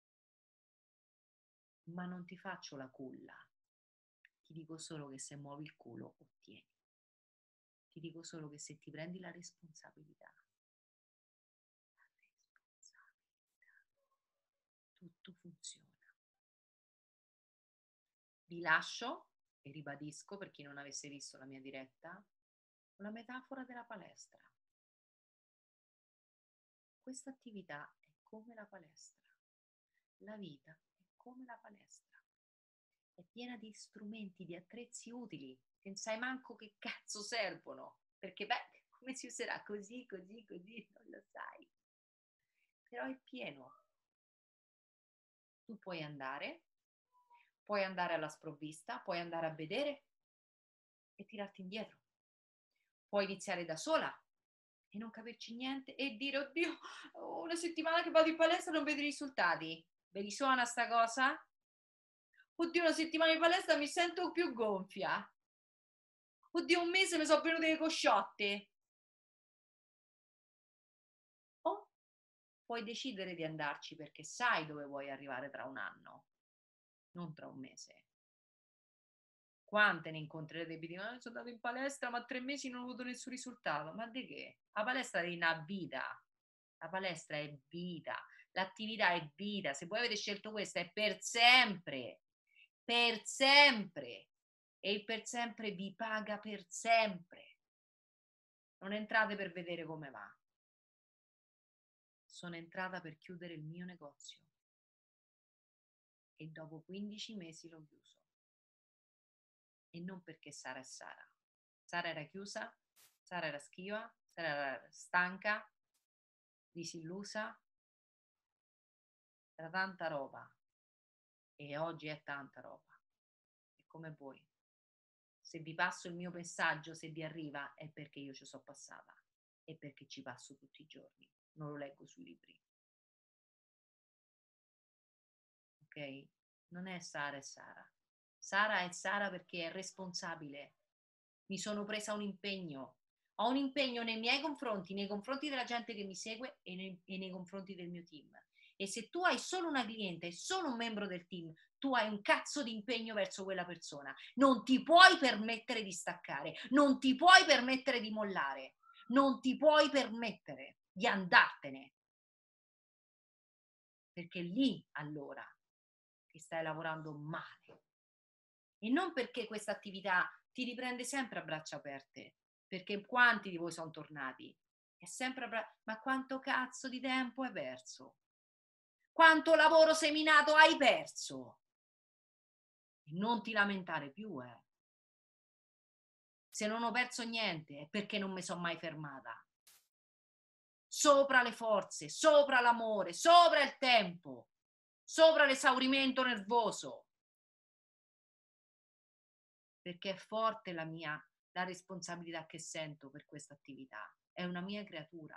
ma non ti faccio la culla, ti dico solo che se muovi il culo ottieni, ti dico solo che se ti prendi la responsabilità, la responsabilità, tutto funziona. Vi lascio e ribadisco per chi non avesse visto la mia diretta la metafora della palestra. Questa attività è come la palestra, la vita è come la palestra, è piena di strumenti, di attrezzi utili che non sai manco che cazzo servono, perché beh, come si userà così, così, così, non lo sai. Però è pieno. Tu puoi andare, puoi andare alla sprovvista, puoi andare a vedere e tirarti indietro. Puoi iniziare da sola e non capirci niente e dire, oddio, una settimana che vado in palestra e non vedo i risultati. Ve li suona sta cosa? Oddio, una settimana in palestra mi sento più gonfia. Oddio, un mese mi sono venute le cosciotte. O puoi decidere di andarci perché sai dove vuoi arrivare tra un anno, non tra un mese. Quante ne incontrerete e dicono, ah, sono andato in palestra ma tre mesi non ho avuto nessun risultato. Ma di che? La palestra è una vita. La palestra è vita. L'attività è vita. Se voi avete scelto questa è per sempre. Per sempre. E il per sempre vi paga per sempre. Non entrate per vedere come va. Sono entrata per chiudere il mio negozio. E dopo quindici mesi l'ho chiuso. E non perché Sara è Sara. Sara era chiusa, Sara era schiva, Sara era stanca, disillusa, era tanta roba e oggi è tanta roba. E come voi. Se vi passo il mio messaggio, se vi arriva, è perché io ci sono passata e perché ci passo tutti i giorni. Non lo leggo sui libri. Ok? Non è Sara e Sara. Sara è Sara perché è responsabile. Mi sono presa un impegno. Ho un impegno nei miei confronti, nei confronti della gente che mi segue e nei, e nei confronti del mio team. E se tu hai solo una cliente e solo un membro del team, tu hai un cazzo di impegno verso quella persona. Non ti puoi permettere di staccare, non ti puoi permettere di mollare, non ti puoi permettere di andartene. Perché lì allora che stai lavorando male. E non perché questa attività ti riprende sempre a braccia aperte, perché quanti di voi sono tornati? È sempre a bra- ma quanto cazzo di tempo hai perso? Quanto lavoro seminato hai perso? E non ti lamentare più, eh. Se non ho perso niente è perché non mi sono mai fermata. Sopra le forze, sopra l'amore, sopra il tempo, sopra l'esaurimento nervoso. Perché è forte la mia, la responsabilità che sento per questa attività. È una mia creatura.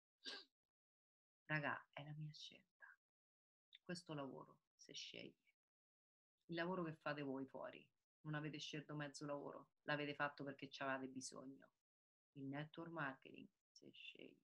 Raga, è la mia scelta. Questo lavoro, se scegli. Il lavoro che fate voi fuori, non avete scelto mezzo lavoro, l'avete fatto perché ci avete bisogno. Il network marketing, se scegli.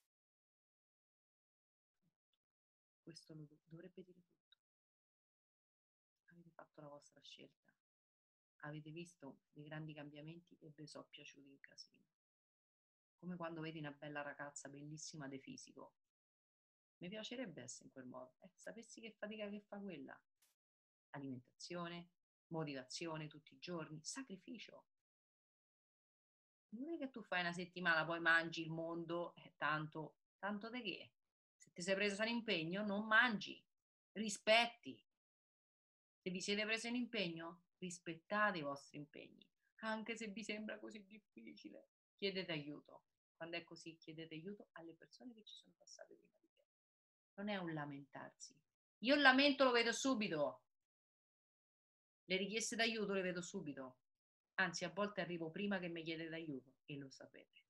Questo lo dovrebbe dire tutto. Avete fatto la vostra scelta. Avete visto dei grandi cambiamenti e vi sono piaciuti in casino. Come quando vedi una bella ragazza bellissima di fisico. Mi piacerebbe essere in quel modo. Eh, sapessi che fatica che fa quella? Alimentazione, motivazione tutti i giorni, sacrificio. Non è che tu fai una settimana, poi mangi il mondo, eh, tanto, tanto di che? Se ti sei preso un impegno, non mangi, rispetti. Se vi siete presi un impegno, rispettate i vostri impegni, anche se vi sembra così difficile. Chiedete aiuto. Quando è così, chiedete aiuto alle persone che ci sono passate prima di te. Non è un lamentarsi. Io il lamento lo vedo subito. Le richieste d'aiuto le vedo subito. Anzi, a volte arrivo prima che mi chiedete aiuto e lo sapete.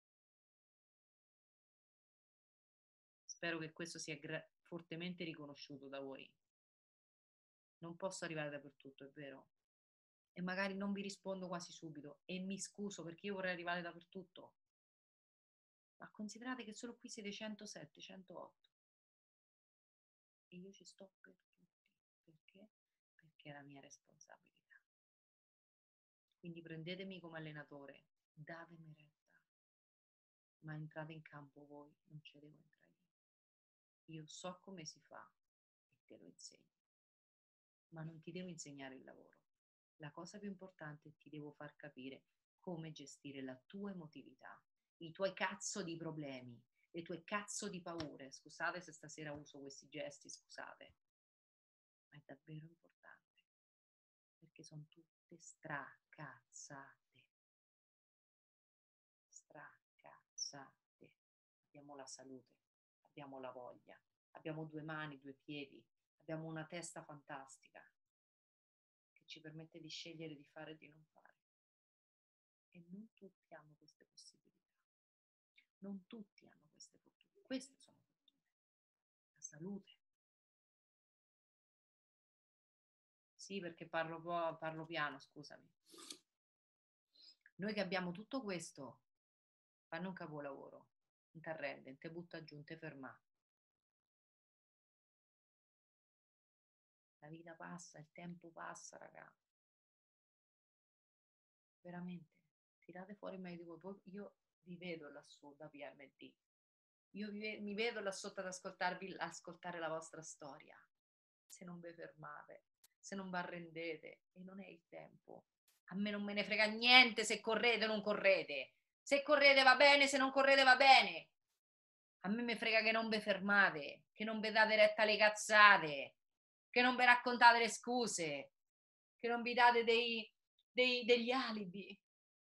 Spero che questo sia gra- fortemente riconosciuto da voi. Non posso arrivare dappertutto, è vero. E magari non vi rispondo quasi subito e mi scuso perché io vorrei arrivare dappertutto. Ma considerate che solo qui siete centosette, centootto. E io ci sto per tutti. Perché? Perché è la mia responsabilità. Quindi prendetemi come allenatore, datemi retta, ma entrate in campo voi, non ci devo entrare io. Io so come si fa e te lo insegno, ma non ti devo insegnare il lavoro. La cosa più importante è che ti devo far capire come gestire la tua emotività, i tuoi cazzo di problemi, le tue cazzo di paure. Scusate se stasera uso questi gesti, scusate, ma è davvero importante, perché sono tutte stracazzate. Stracazzate. sante, abbiamo la salute, abbiamo la voglia, abbiamo due mani, due piedi, abbiamo una testa fantastica che ci permette di scegliere di fare e di non fare. E non tutti hanno queste possibilità, non tutti hanno queste fortune, queste sono fortune, la salute. Sì, perché parlo, parlo piano, scusami. Noi che abbiamo tutto questo, fanno un capolavoro, non ti arrende, non ti butta giù, non ti ferma. La vita passa, il tempo passa, raga. Veramente, tirate fuori meglio di voi. Poi io vi vedo lassù da P M D. Io vi, mi vedo là sotto ad ascoltarvi, ascoltare la vostra storia. Se non vi fermate, se non vi arrendete, e non è il tempo. A me non me ne frega niente se correte o non correte. Se correte va bene, se non correte va bene. A me mi frega che non vi fermate, che non vi date retta alle cazzate, che non vi raccontate le scuse, che non vi date dei, dei, degli alibi.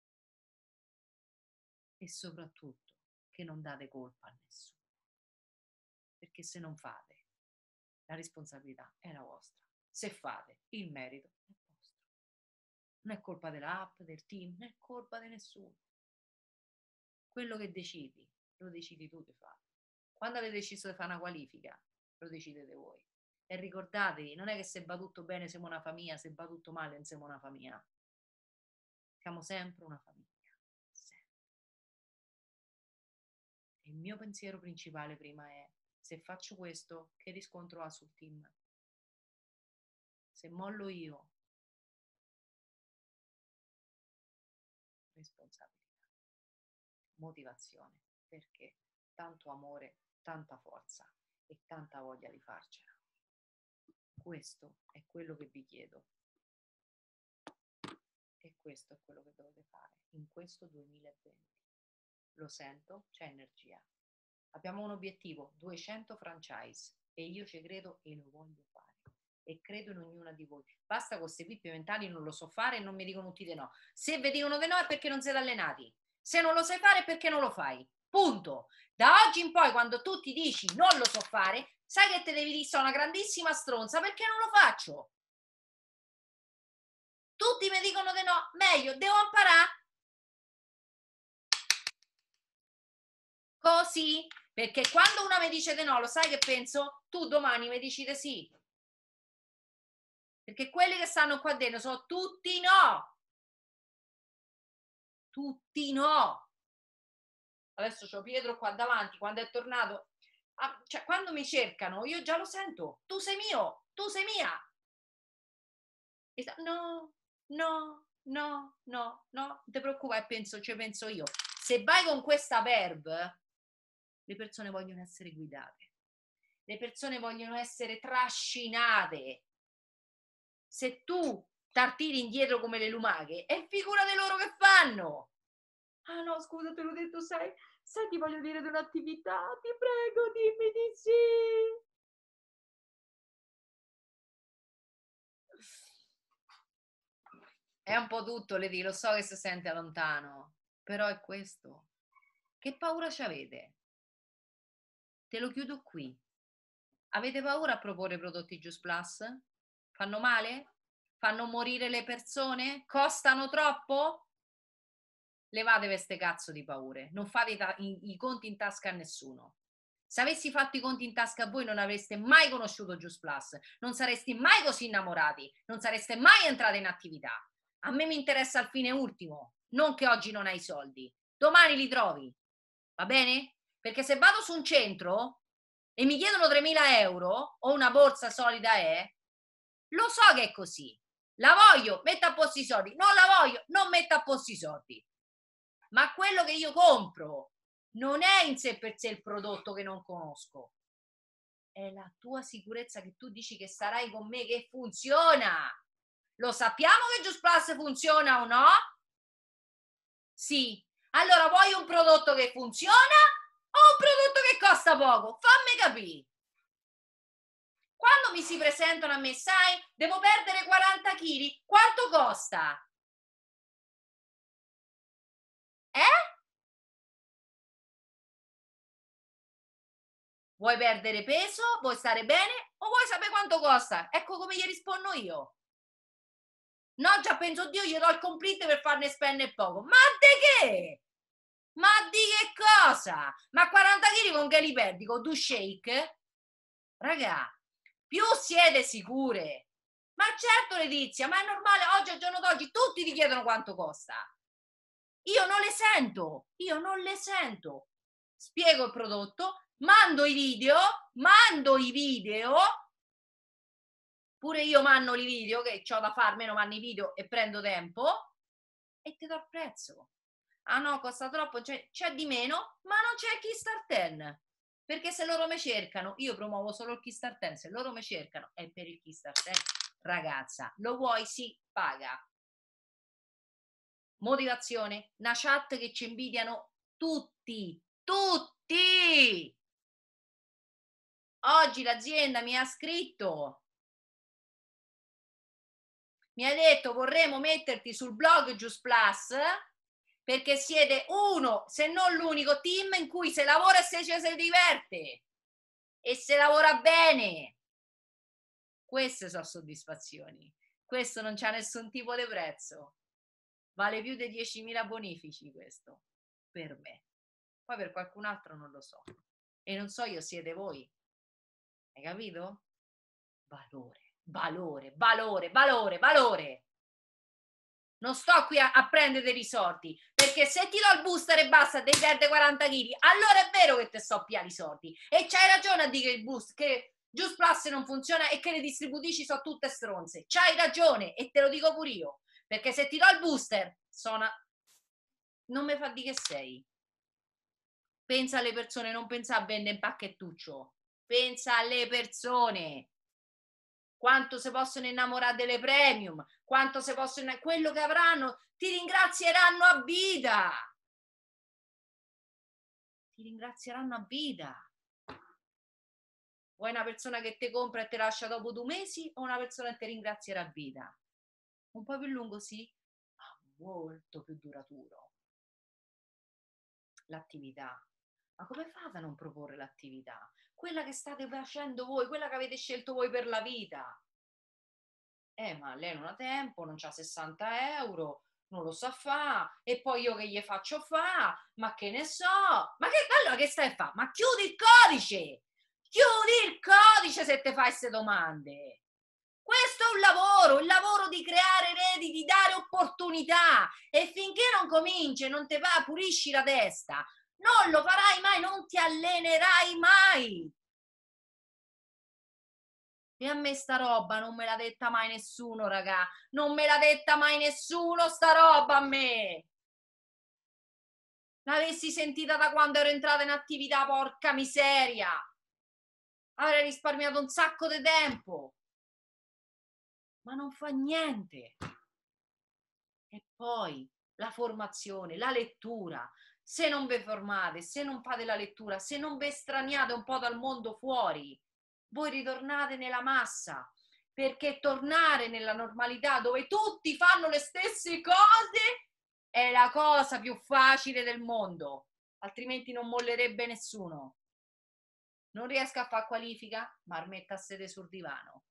E soprattutto che non date colpa a nessuno. Perché se non fate, la responsabilità è la vostra. Se fate, il merito è vostro. Non è colpa dell'app, del team, non è colpa di nessuno. Quello che decidi, lo decidi tu di fare. Quando avete deciso di fare una qualifica, lo decidete voi. E ricordatevi, non è che se va tutto bene siamo una famiglia, se va tutto male non siamo una famiglia. Siamo sempre una famiglia. Sempre. Il mio pensiero principale prima è: se faccio questo, che riscontro ha sul team? Se mollo io, responsabilità, motivazione, perché tanto amore, tanta forza e tanta voglia di farcela. Questo è quello che vi chiedo e questo è quello che dovete fare in questo duemilaventi. Lo sento, c'è energia. Abbiamo un obiettivo, duecento franchise, e io ci credo e lo voglio fare. E credo in ognuna di voi. Basta con queste pippe mentali, non lo so fare e non mi dicono tutti di no. Se vi dicono di no è perché non siete allenati. Se non lo sai fare è perché non lo fai. Punto. Da oggi in poi, quando tu ti dici non lo so fare, sai che te devi dire sono una grandissima stronza perché non lo faccio. Tutti mi dicono di no, meglio, devo imparare. Così, perché quando una mi dice di no, lo sai che penso? Tu domani mi dici di sì. Perché quelli che stanno qua dentro sono tutti no. Tutti no. Adesso c'ho Pietro qua davanti, quando è tornato, ah, cioè quando mi cercano io già lo sento, tu sei mio, tu sei mia. E sta, no, no, no, no, no, non ti preoccupare, penso, ci penso io. Se vai con questa verve, le persone vogliono essere guidate, le persone vogliono essere trascinate. Se tu t'artiri indietro come le lumache, è figura di loro che fanno. Ah no, scusa, te l'ho detto, sai, sai, ti voglio dire di un'attività, ti prego, dimmi di sì. È un po' tutto, Lady, lo so che si sente lontano, però è questo. Che paura ci avete? Te lo chiudo qui. Avete paura a proporre prodotti Just Plus? Fanno male? Fanno morire le persone? Costano troppo? Levate queste cazzo di paure, non fate i, i conti in tasca a nessuno. Se avessi fatto i conti in tasca a voi non avreste mai conosciuto Just Plus, non sareste mai così innamorati, non sareste mai entrati in attività. A me mi interessa il fine ultimo, non che oggi non hai i soldi, domani li trovi, va bene? Perché se vado su un centro e mi chiedono tremila euro o una borsa solida è, lo so che è così, la voglio, metto a posto i soldi, non la voglio, non metto a posto i soldi. Ma quello che io compro non è in sé per sé il prodotto che non conosco, è la tua sicurezza che tu dici che sarai con me, che funziona. Lo sappiamo che Just Plus funziona o no? Sì. Allora vuoi un prodotto che funziona o un prodotto che costa poco? Fammi capire. Quando mi si presentano a me, sai, devo perdere quaranta chili, quanto costa? Eh? Vuoi perdere peso? Vuoi stare bene? O vuoi sapere quanto costa? Ecco come gli rispondo io. No, già penso, oddio, gli do il complete per farne spendere poco. Ma di che? Ma di che cosa? Ma quaranta chili con che li perdi? Con due shake? Raga, più siete sicure. Ma certo, Letizia, ma è normale, oggi al giorno d'oggi tutti ti chiedono quanto costa. Io non le sento, io non le sento. Spiego il prodotto, mando i video, mando i video, pure io mando i video, che ho da fare, meno mando i video e prendo tempo, e ti do il prezzo. Ah no, costa troppo, c'è, c'è di meno, ma non c'è il Keystart dieci. Perché se loro mi cercano, io promuovo solo il Keystart dieci, se loro mi cercano è per il Keystart dieci. Ragazza, lo vuoi? Sì, paga. Motivazione, una chat che ci invidiano tutti, tutti. Oggi l'azienda mi ha scritto, mi ha detto vorremmo metterti sul blog Just Plus perché siete uno, se non l'unico team in cui se lavora e se ci si diverte e se lavora bene. Queste sono soddisfazioni. Questo non c'ha nessun tipo di prezzo. Vale più di diecimila bonifici questo, per me. Poi per qualcun altro non lo so. E non so io, siete voi. Hai capito? Valore, valore, valore, valore, valore. Non sto qui a, a prendere dei soldi, perché se ti do il booster e basta, devi perdere quaranta chili, allora è vero che te sto a piare i soldi. E c'hai ragione a dire che il boost, che Just Plus non funziona e che le distributrici sono tutte stronze. C'hai ragione e te lo dico pure io, perché se ti do il booster, sono... non mi fa di che sei. Pensa alle persone, non pensa a vendere in pacchettuccio. Pensa alle persone. Quanto si possono innamorare delle premium, quanto si possono, quello che avranno, ti ringrazieranno a vita. Ti ringrazieranno a vita. Vuoi una persona che ti compra e ti lascia dopo due mesi o una persona che ti ringrazierà a vita? Un po' più lungo, sì, ma molto più duraturo. L'attività. Ma come fate a non proporre l'attività? Quella che state facendo voi, quella che avete scelto voi per la vita. Eh, ma lei non ha tempo, non c'ha sessanta euro, non lo sa fa, e poi io che gli faccio fa, ma che ne so, ma che allora che stai a fa? Ma chiudi il codice, chiudi il codice se te fai queste domande. Questo è un lavoro, il lavoro di creare reti, di dare opportunità, e finché non cominci e non te va, pulisci la testa, non lo farai mai, non ti allenerai mai. E a me sta roba non me l'ha detta mai nessuno, raga. Non me l'ha detta mai nessuno sta roba a me. L'avessi sentita da quando ero entrata in attività, porca miseria. Avrei risparmiato un sacco di tempo. Ma non fa niente. E poi la formazione, la lettura. Se non vi formate, se non fate la lettura, se non vi estraniate un po' dal mondo fuori, voi ritornate nella massa, perché tornare nella normalità dove tutti fanno le stesse cose è la cosa più facile del mondo, altrimenti non mollerebbe nessuno. Non riesco a fare qualifica, ma metta a sedere sul divano.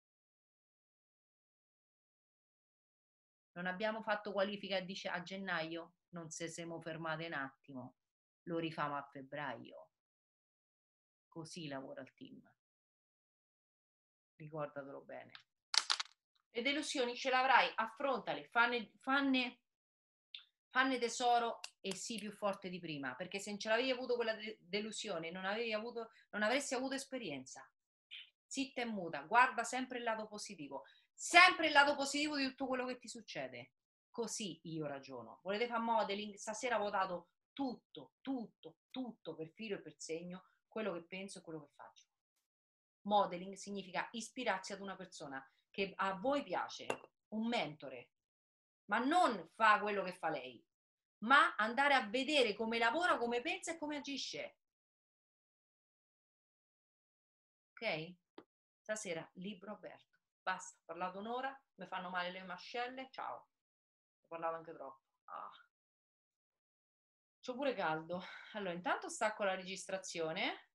Non abbiamo fatto qualifica a gennaio, non se siamo fermate un attimo, lo rifamo a febbraio. Così lavora il team. Ricordatelo bene. Le delusioni ce l'avrai, affrontale, fanne, fanne, fanne tesoro e sii più forte di prima, perché se non ce l'avevi avuto quella de- delusione non, avevi avuto, non avresti avuto esperienza. Zitta e muta, guarda sempre il lato positivo, sempre il lato positivo di tutto quello che ti succede. Così io ragiono. Volete fare modeling? Stasera ho votato tutto, tutto, tutto per filo e per segno, quello che penso e quello che faccio. Modeling significa ispirarsi ad una persona che a voi piace, un mentore, ma non fa quello che fa lei, ma andare a vedere come lavora, come pensa e come agisce. Ok? Stasera libro aperto. Basta, ho parlato un'ora, mi fanno male le mascelle, ciao. Ho parlato anche troppo. Ah. C'ho pure caldo. Allora, intanto stacco la registrazione.